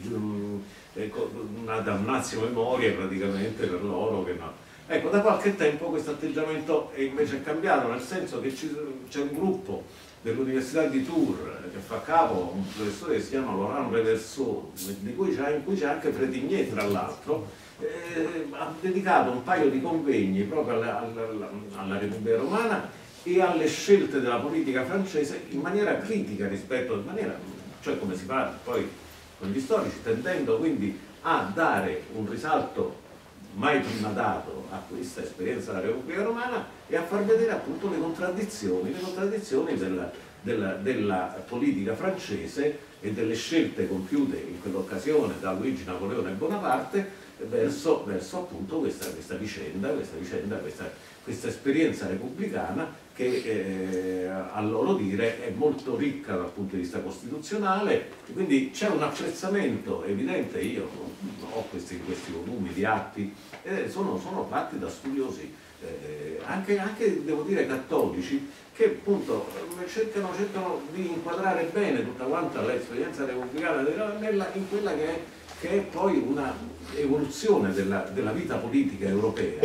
una damnazio memoria praticamente per loro che no. Ecco, da qualche tempo questo atteggiamento è invece cambiato, nel senso che c'è un gruppo dell'Università di Tours che fa capo un professore che si chiama Laurent Reverso, di cui c'è, in cui c'è anche Frédiguier tra l'altro, eh, ha dedicato un paio di convegni proprio alla, alla, alla Repubblica Romana e alle scelte della politica francese in maniera critica rispetto, in maniera, cioè come si fa poi con gli storici, tendendo quindi a dare un risalto mai prima dato a questa esperienza della Repubblica Romana e a far vedere appunto le contraddizioni, le contraddizioni della, della, della politica francese e delle scelte compiute in quell'occasione da Luigi Napoleone Bonaparte verso, verso appunto questa, questa vicenda, questa, vicenda questa, questa esperienza repubblicana che eh, a loro dire è molto ricca dal punto di vista costituzionale, quindi c'è un apprezzamento evidente. Io ho questi, questi volumi di atti, eh, sono, sono fatti da studiosi, eh, anche, anche devo dire cattolici, che appunto cercano, cercano di inquadrare bene tutta quanta l'esperienza repubblicana nella, in quella che è, che è poi una evoluzione della, della vita politica europea,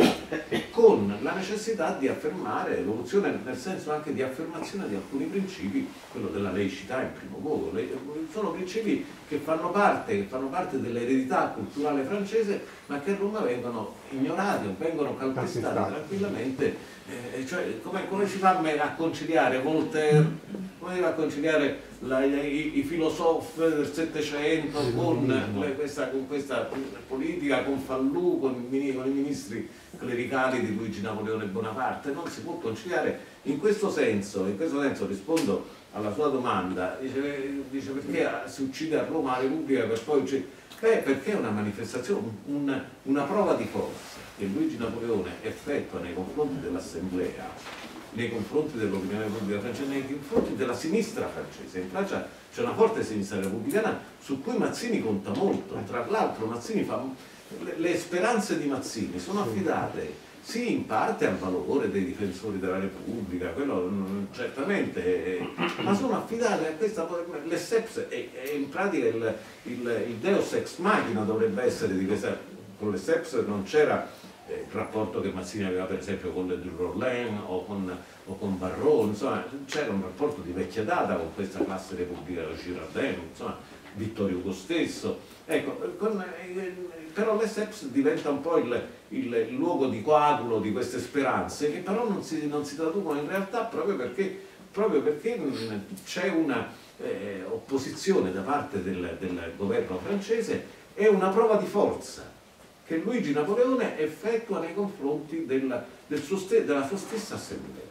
con la necessità di affermare, evoluzione nel senso anche di affermazione di alcuni principi, quello della laicità in primo luogo. Sono principi che fanno parte, che fanno parte dell'eredità culturale francese, ma che a Roma vengono ignorati o vengono calpestati tranquillamente. Eh, cioè, come, come si fa a conciliare Voltaire, come si fa a conciliare la, i, i filosofi del Settecento con, le, questa, con questa politica, con Fallou, con i, con i ministri clericali di Luigi Napoleone Bonaparte? Non si può conciliare. In questo senso, in questo senso rispondo alla sua domanda, dice, dice perché si uccide a Roma la Repubblica per poi uccidere? Beh, perché è una manifestazione, un, una prova di forza che Luigi Napoleone effettua nei confronti dell'Assemblea, nei confronti dell'opinione pubblica francese, nei confronti della sinistra francese. In Francia c'è una forte sinistra repubblicana su cui Mazzini conta molto. Tra l'altro Mazzini fa, le, le speranze di Mazzini sono affidate sì in parte al valore dei difensori della Repubblica, quello mh, certamente, eh, ma sono affidate a questa, l'Esseps è, è in pratica il, il, il Deus ex machina dovrebbe essere di questa, con l'Esseps non c'era eh, il rapporto che Mazzini aveva per esempio con le Rollin o con, o con Barrault, insomma c'era un rapporto di vecchia data con questa classe repubblicana, Girardin, insomma Vittorio Hugo stesso, ecco, con, eh, però l'Esseps diventa un po' il, il, il luogo di coagulo di queste speranze che però non si, non si traducono in realtà proprio perché, proprio perché c'è una eh, opposizione da parte del, del governo francese e una prova di forza che Luigi Napoleone effettua nei confronti della, del suo della sua stessa assemblea.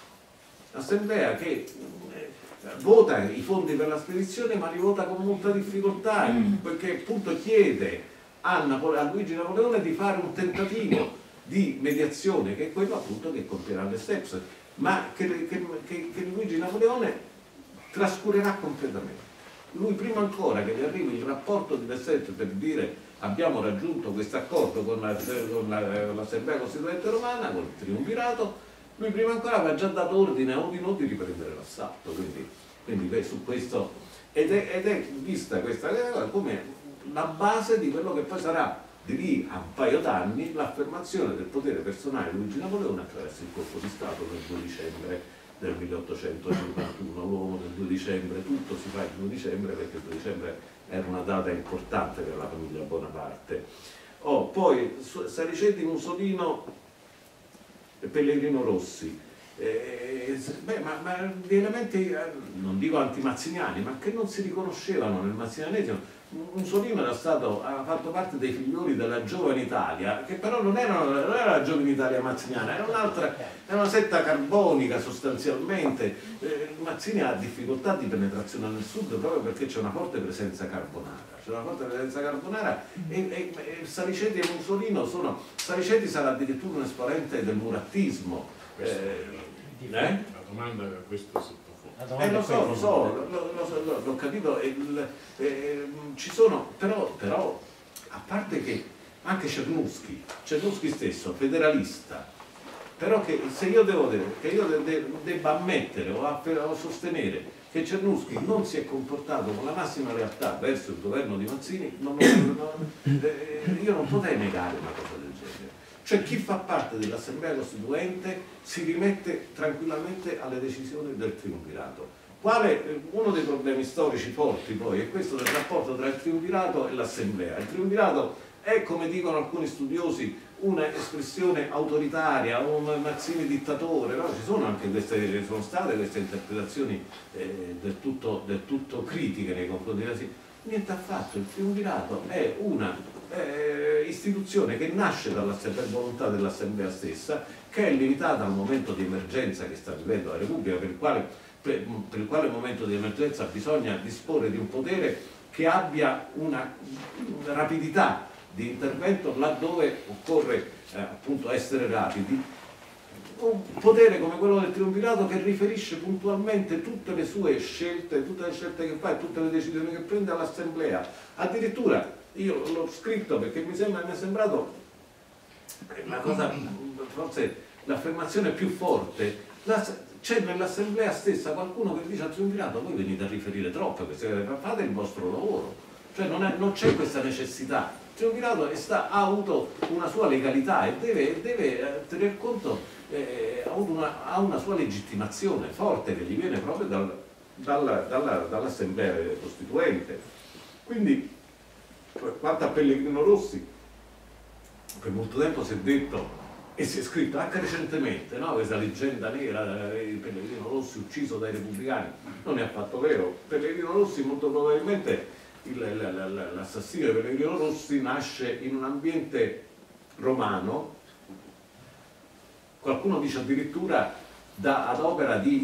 L'assemblea che vota i fondi per la spedizione ma li vota con molta difficoltà perché appunto chiede a, Napole a Luigi Napoleone di fare un tentativo di mediazione che è quello appunto che compierà l'Esseps, ma che, che, che, che Luigi Napoleone trascurerà completamente. Lui prima ancora che gli arrivi il rapporto di l'Esseps per dire abbiamo raggiunto questo accordo con l'Assemblea Costituente Romana, con il triumvirato, lui prima ancora aveva già dato ordine a Oudinot di riprendere l'assalto, quindi, quindi su questo, ed è, ed è vista questa cosa come la base di quello che poi sarà di lì a un paio d'anni l'affermazione del potere personale di Luigi Napoleone attraverso il colpo di Stato del due dicembre del milleottocentocinquantuno, l'uomo del due dicembre, tutto si fa il due dicembre perché il due dicembre era una data importante per la famiglia Bonaparte. Oh, poi Sariceti, Musolino e Pellegrino Rossi, eh, beh, ma, ma di elementi, eh, non dico antimazziniani, ma che non si riconoscevano nel mazzinianesimo. Mussolino era stato, ha fatto parte dei figlioli della Giovane Italia, che però non, erano, non era la Giovane Italia mazziniana, era un'altra, era una setta carbonica sostanzialmente. Eh, Mazzini ha difficoltà di penetrazione nel sud proprio perché c'è una forte presenza carbonara. C'è una forte presenza carbonara e, e, e Sariceti e Mussolino sono. Sariceti sarà addirittura un esponente del murattismo. Eh, eh? La domanda era questo sottofondo. La domanda Eh, lo è so, lo questa. so, lo- lo so, lo- l'ho capito, e il- eh, ci sono, però, però, a parte che anche Cernuschi, Cernuschi stesso, federalista, però che se io devo dire, che io de- de- debba ammettere o, affer- o sostenere che Cernuschi non si è comportato con la massima realtà verso il governo di Mazzini, non, non, non, eh, io non potrei negare una cosa del genere. Cioè chi fa parte dell'Assemblea Costituente si rimette tranquillamente alle decisioni del triumvirato. Quale, uno dei problemi storici forti poi è questo del rapporto tra il triumvirato e l'Assemblea. Il triumvirato è, come dicono alcuni studiosi, un'espressione autoritaria, un Mazzini dittatore, no? Ci sono anche queste, sono state queste interpretazioni eh, del, tutto, del tutto critiche nei confronti di Mazzini. Niente affatto, il triumvirato è una eh, istituzione che nasce dalla, per volontà dell'Assemblea stessa, che è limitata al momento di emergenza che sta vivendo la Repubblica, per il quale, per, per il quale momento di emergenza bisogna disporre di un potere che abbia una, una rapidità di intervento laddove occorre eh, appunto essere rapidi, un potere come quello del triumvirato che riferisce puntualmente tutte le sue scelte, tutte le scelte che fa e tutte le decisioni che prende all'Assemblea. Addirittura io l'ho scritto perché mi, sembra, mi è sembrato la cosa, forse l'affermazione più forte, c'è nell'Assemblea stessa qualcuno che dice al triumvirato: voi venite a riferire troppo, fate il vostro lavoro, cioè non, è, non c'è questa necessità. Il triumvirato è sta, ha avuto una sua legalità e deve, deve eh, tener conto, eh, ha, una, ha una sua legittimazione forte che gli viene proprio dal, dalla, dalla, dall'Assemblea Costituente. Quindi, quanto a Pellegrino Rossi, per molto tempo si è detto e si è scritto anche recentemente, no? Questa leggenda nera di Pellegrino Rossi ucciso dai repubblicani. Non è affatto vero. Pellegrino Rossi molto probabilmente, l'assassino di Pellegrino Rossi nasce in un ambiente romano, qualcuno dice addirittura da, ad opera di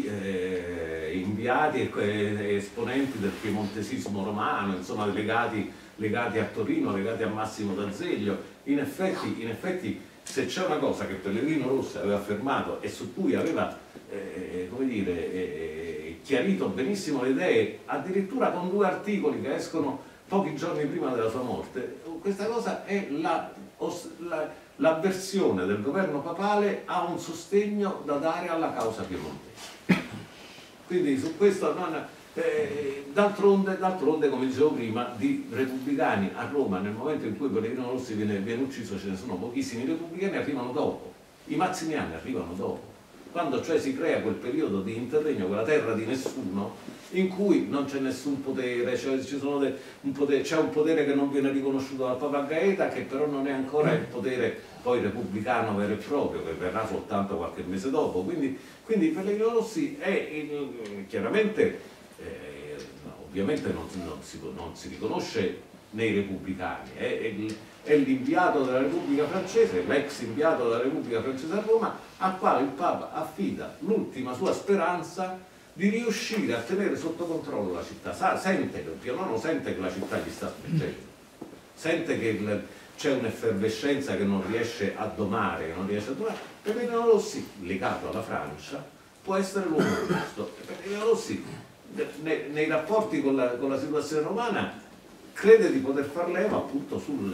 eh, inviati e esponenti del piemontesismo romano, insomma legati, legati a Torino, legati a Massimo d'Azeglio. In effetti, in effetti se c'è una cosa che Pellegrino Rossi aveva affermato e su cui aveva eh, come dire, eh, chiarito benissimo le idee, addirittura con due articoli che escono pochi giorni prima della sua morte, questa cosa è la, la, l'avversione del governo papale a un sostegno da dare alla causa piemontese. Quindi su questo non... Eh, d'altronde, d'altronde, come dicevo prima, di repubblicani a Roma nel momento in cui Pellegrino Rossi viene, viene ucciso ce ne sono pochissimi, i repubblicani arrivano dopo, i mazziniani arrivano dopo, quando cioè si crea quel periodo di interregno, quella terra di nessuno, in cui non c'è nessun potere, cioè ci sono de, un potere, c'è un potere che non viene riconosciuto dal Papa Gaeta, che però non è ancora il potere poi repubblicano vero e proprio, che verrà soltanto qualche mese dopo. Quindi, quindi Pellegrino Rossi è il, chiaramente Eh, ovviamente non, non, si, non si riconosce nei repubblicani, è, è l'inviato della Repubblica Francese, l'ex inviato della Repubblica Francese a Roma, al quale il Papa affida l'ultima sua speranza di riuscire a tenere sotto controllo la città. Sa, sente che Pio nono sente che la città gli sta spingendo, sente che c'è un'effervescenza che non riesce a domare, che non riesce a domare. Pellegrino Rossi, legato alla Francia, può essere l'uomo giusto. Pellegrino Rossi Nei, nei rapporti con la, con la situazione romana crede di poter far leva appunto sul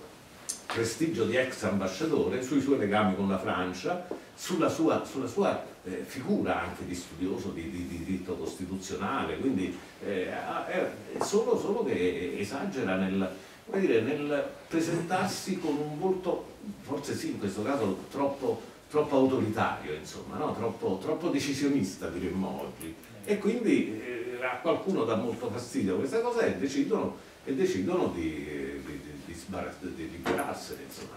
prestigio di ex ambasciatore, sui suoi legami con la Francia, sulla sua, sulla sua eh, figura anche di studioso di, di, di diritto costituzionale, quindi eh, è solo, solo che esagera nel, come dire, nel presentarsi con un volto, forse sì in questo caso troppo, troppo autoritario, insomma, no? troppo, troppo decisionista diremmo oggi. E quindi eh, a qualcuno dà molto fastidio questa cosa e decidono, e decidono di, di, di, di, di liberarsene, insomma.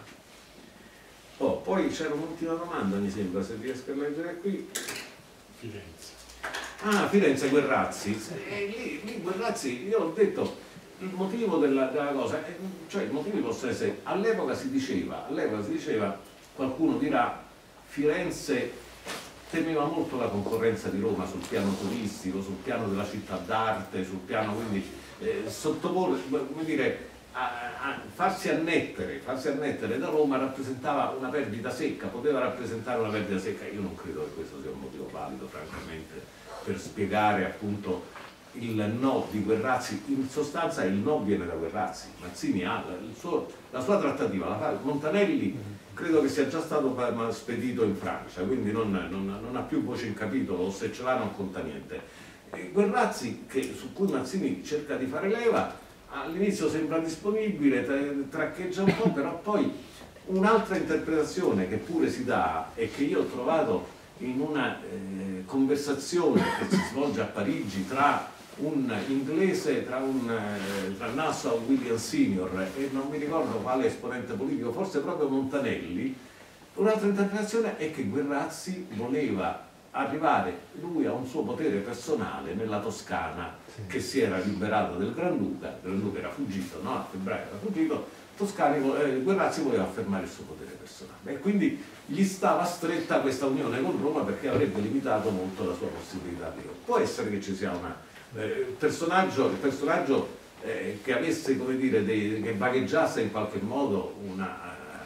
Oh, poi c'era un'ultima domanda, mi sembra, se riesco a leggere qui. Firenze. Ah, Firenze, Guerrazzi. E lì, lì Guerrazzi, io ho detto, il motivo della, della cosa, cioè i motivi possono essere, all'epoca si diceva, all'epoca si diceva, qualcuno dirà, Firenze temeva molto la concorrenza di Roma sul piano turistico, sul piano della città d'arte, sul piano, quindi eh, sottoporre, come dire, a, a farsi annettere, farsi annettere da Roma rappresentava una perdita secca, poteva rappresentare una perdita secca. Io non credo che questo sia un motivo valido, francamente, per spiegare appunto il no di Guerrazzi. In sostanza il no viene da Guerrazzi. Mazzini ha il suo, la sua trattativa, la fa. Montanelli credo che sia già stato spedito in Francia, quindi non, non, non ha più voce in capitolo, o se ce l'ha non conta niente. E Guerrazzi, che, su cui Mazzini cerca di fare leva, all'inizio sembra disponibile, traccheggia un po', però poi un'altra interpretazione che pure si dà e che io ho trovato in una eh, conversazione che si svolge a Parigi tra un inglese, tra, un, eh, tra Nassau William Senior e non mi ricordo quale esponente politico, forse proprio Montanelli. Un'altra interpretazione è che Guerrazzi voleva arrivare lui a un suo potere personale nella Toscana, sì, che si era liberato del Granduca, il Granduca era fuggito, no? A febbraio era fuggito, Toscani, eh, Guerrazzi voleva affermare il suo potere personale e quindi gli stava stretta questa unione con Roma perché avrebbe limitato molto la sua possibilità di... Può essere che ci sia una Eh, personaggio, il personaggio eh, che avesse, come dire, dei, che vagheggiasse in qualche modo una,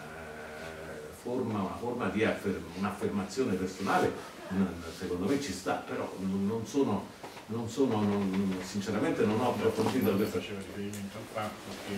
eh, forma, una forma di affer un'affermazione personale, secondo me ci sta, però non sono, non sono non, sinceramente non ho approfondito. Lui faceva riferimento al fatto che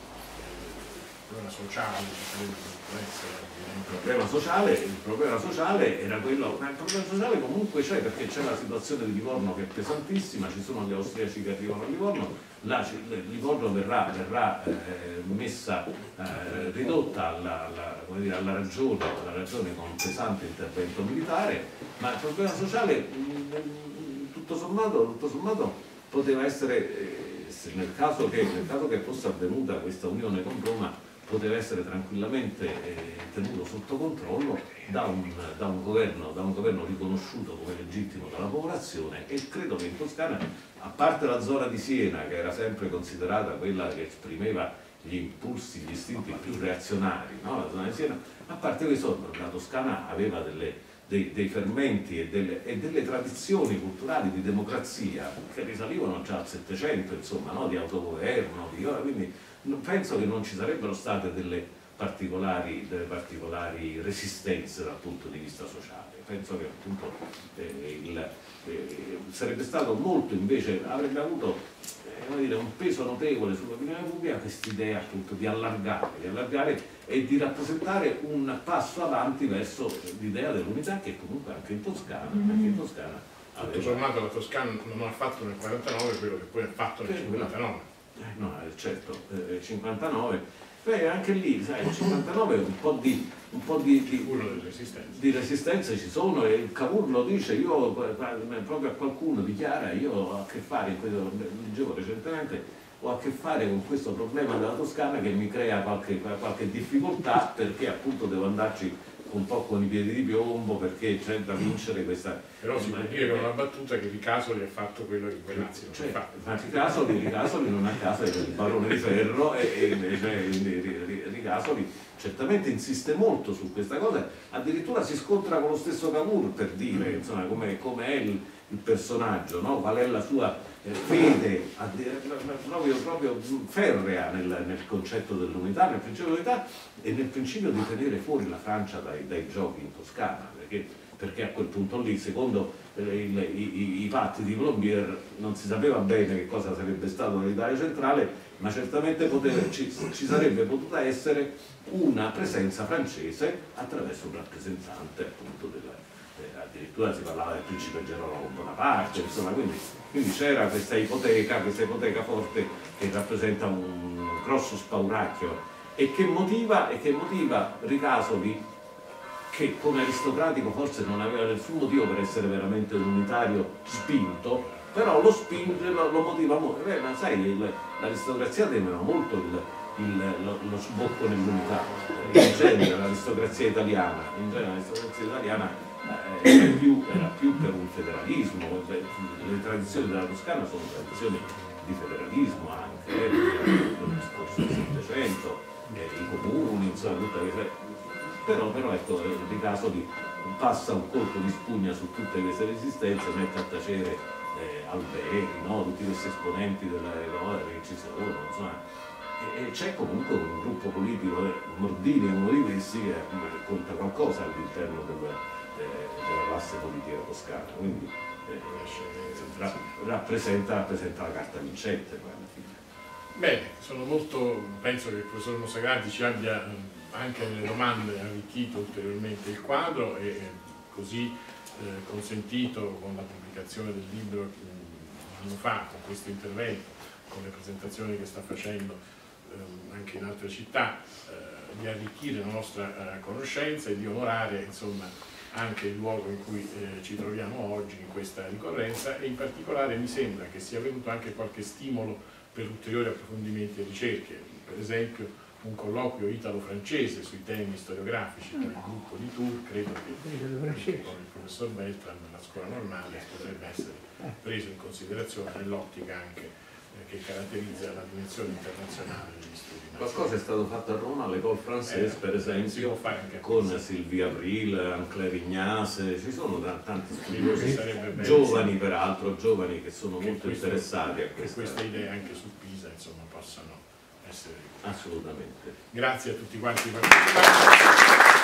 il problema sociale può essere il problema sociale, il problema sociale era quello, ma il problema sociale comunque c'è, perché c'è la situazione di Livorno che è pesantissima, ci sono gli austriaci che arrivano a Livorno, là Livorno verrà, verrà eh, messa, eh, ridotta alla, alla, come dire, alla, ragione, alla ragione con un pesante intervento militare, ma il problema sociale mh, tutto sommato, tutto sommato poteva essere, eh, nel, caso che, nel caso che fosse avvenuta questa unione con Roma, poteva essere tranquillamente eh, tenuto sotto controllo da un, da, un governo, da un governo riconosciuto come legittimo dalla popolazione, e credo che in Toscana, a parte la zona di Siena, che era sempre considerata quella che esprimeva gli impulsi, gli istinti più reazionari, no? La zona di Siena, a parte questo la Toscana aveva delle, dei, dei fermenti e delle, e delle tradizioni culturali di democrazia che risalivano già al Settecento, insomma, no? Di autogoverno, di, quindi penso che non ci sarebbero state delle particolari, delle particolari resistenze dal punto di vista sociale. Penso che appunto eh, il, eh, sarebbe stato molto, invece avrebbe avuto eh, come dire, un peso notevole sull'opinione pubblica quest'idea appunto di allargare, di allargare e di rappresentare un passo avanti verso l'idea dell'unità, che comunque anche in Toscana, anche in Toscana aveva... Tutto sommato la Toscana non ha fatto nel quarantanove quello che poi ha fatto nel cinquantanove. Eh, no, certo, eh, cinquantanove, beh, anche lì, sai, nel cinquantanove un po' di, un po' di, di, di resistenze ci sono, e Cavour lo dice, io proprio a qualcuno dichiara, io ho a che fare, quello leggevo recentemente, ho a che fare con questo problema della Toscana che mi crea qualche, qualche difficoltà, perché appunto devo andarci un po' con i piedi di piombo, perché c'è da vincere questa... Però si può dire con una battuta che Ricasoli ha fatto quello che Guerrazzi non cioè, ha fatto. Ma Ricasoli, Ricasoli non a caso è il barone di ferro, e, e invece Ricasoli certamente insiste molto su questa cosa, addirittura si scontra con lo stesso Cavour per dire insomma come com è il, il personaggio, no? Qual è la sua eh, fede proprio, proprio ferrea nel, nel concetto dell'unità, nel principio dell'unità e nel principio di tenere fuori la Francia dai, dai giochi in Toscana, perché, perché a quel punto lì, secondo eh, il, i, i patti di Plombier, non si sapeva bene che cosa sarebbe stato l'Italia centrale, ma certamente poteva, ci, ci sarebbe potuta essere una presenza francese attraverso un rappresentante appunto della, eh, addirittura si parlava del principe Gerolamo Bonaparte, insomma, quindi, quindi c'era questa ipoteca, questa ipoteca forte che rappresenta un grosso spauracchio e che motiva, e che motiva Ricasoli, che come aristocratico forse non aveva nessun motivo per essere veramente un unitario spinto, però lo spinge, lo, lo motiva molto. Eh, ma sai, l'aristocrazia temeva molto il, il, lo, lo sbocco nell'unità, in genere l'aristocrazia italiana, in genere l'aristocrazia italiana eh, era, più, era più per un federalismo, le tradizioni della Toscana sono tradizioni di federalismo anche, eh, nel discorso del Settecento, eh, i comuni, insomma, tutte le... Però, però ecco, Ricasoli passa un colpo di spugna su tutte queste resistenze, mette a tacere eh, Alberi, no? Tutti questi esponenti della Eroe che ci sono, insomma, e c'è comunque un gruppo politico, Mordini è uno di questi, che conta qualcosa all'interno del, eh, della classe politica toscana, quindi eh, ra rappresenta, rappresenta la carta vincente poi alla fine. Bene, sono molto, penso che il professor Mossagrati ci abbia anche nelle domande arricchito ulteriormente il quadro e così eh, consentito con la pubblicazione del libro un anno fa, con questo intervento, con le presentazioni che sta facendo eh, anche in altre città, eh, di arricchire la nostra eh, conoscenza e di onorare insomma anche il luogo in cui eh, ci troviamo oggi in questa ricorrenza, e in particolare mi sembra che sia venuto anche qualche stimolo per ulteriori approfondimenti e ricerche, per esempio un colloquio italo-francese sui temi storiografici con il gruppo di Tours, credo che con il professor Beltran nella scuola normale potrebbe essere preso in considerazione nell'ottica anche eh, che caratterizza la dimensione internazionale degli studi. Qualcosa è stato fatto a Roma all'École Française, eh, per esempio, con Sylvie Avril, Anne-Claire Ignace, ci sono tanti studiosi giovani, peraltro, giovani che sono che molto questo, interessati a questa. queste idee anche su Pisa insomma possano essere assolutamente. Grazie a tutti quanti i partecipanti.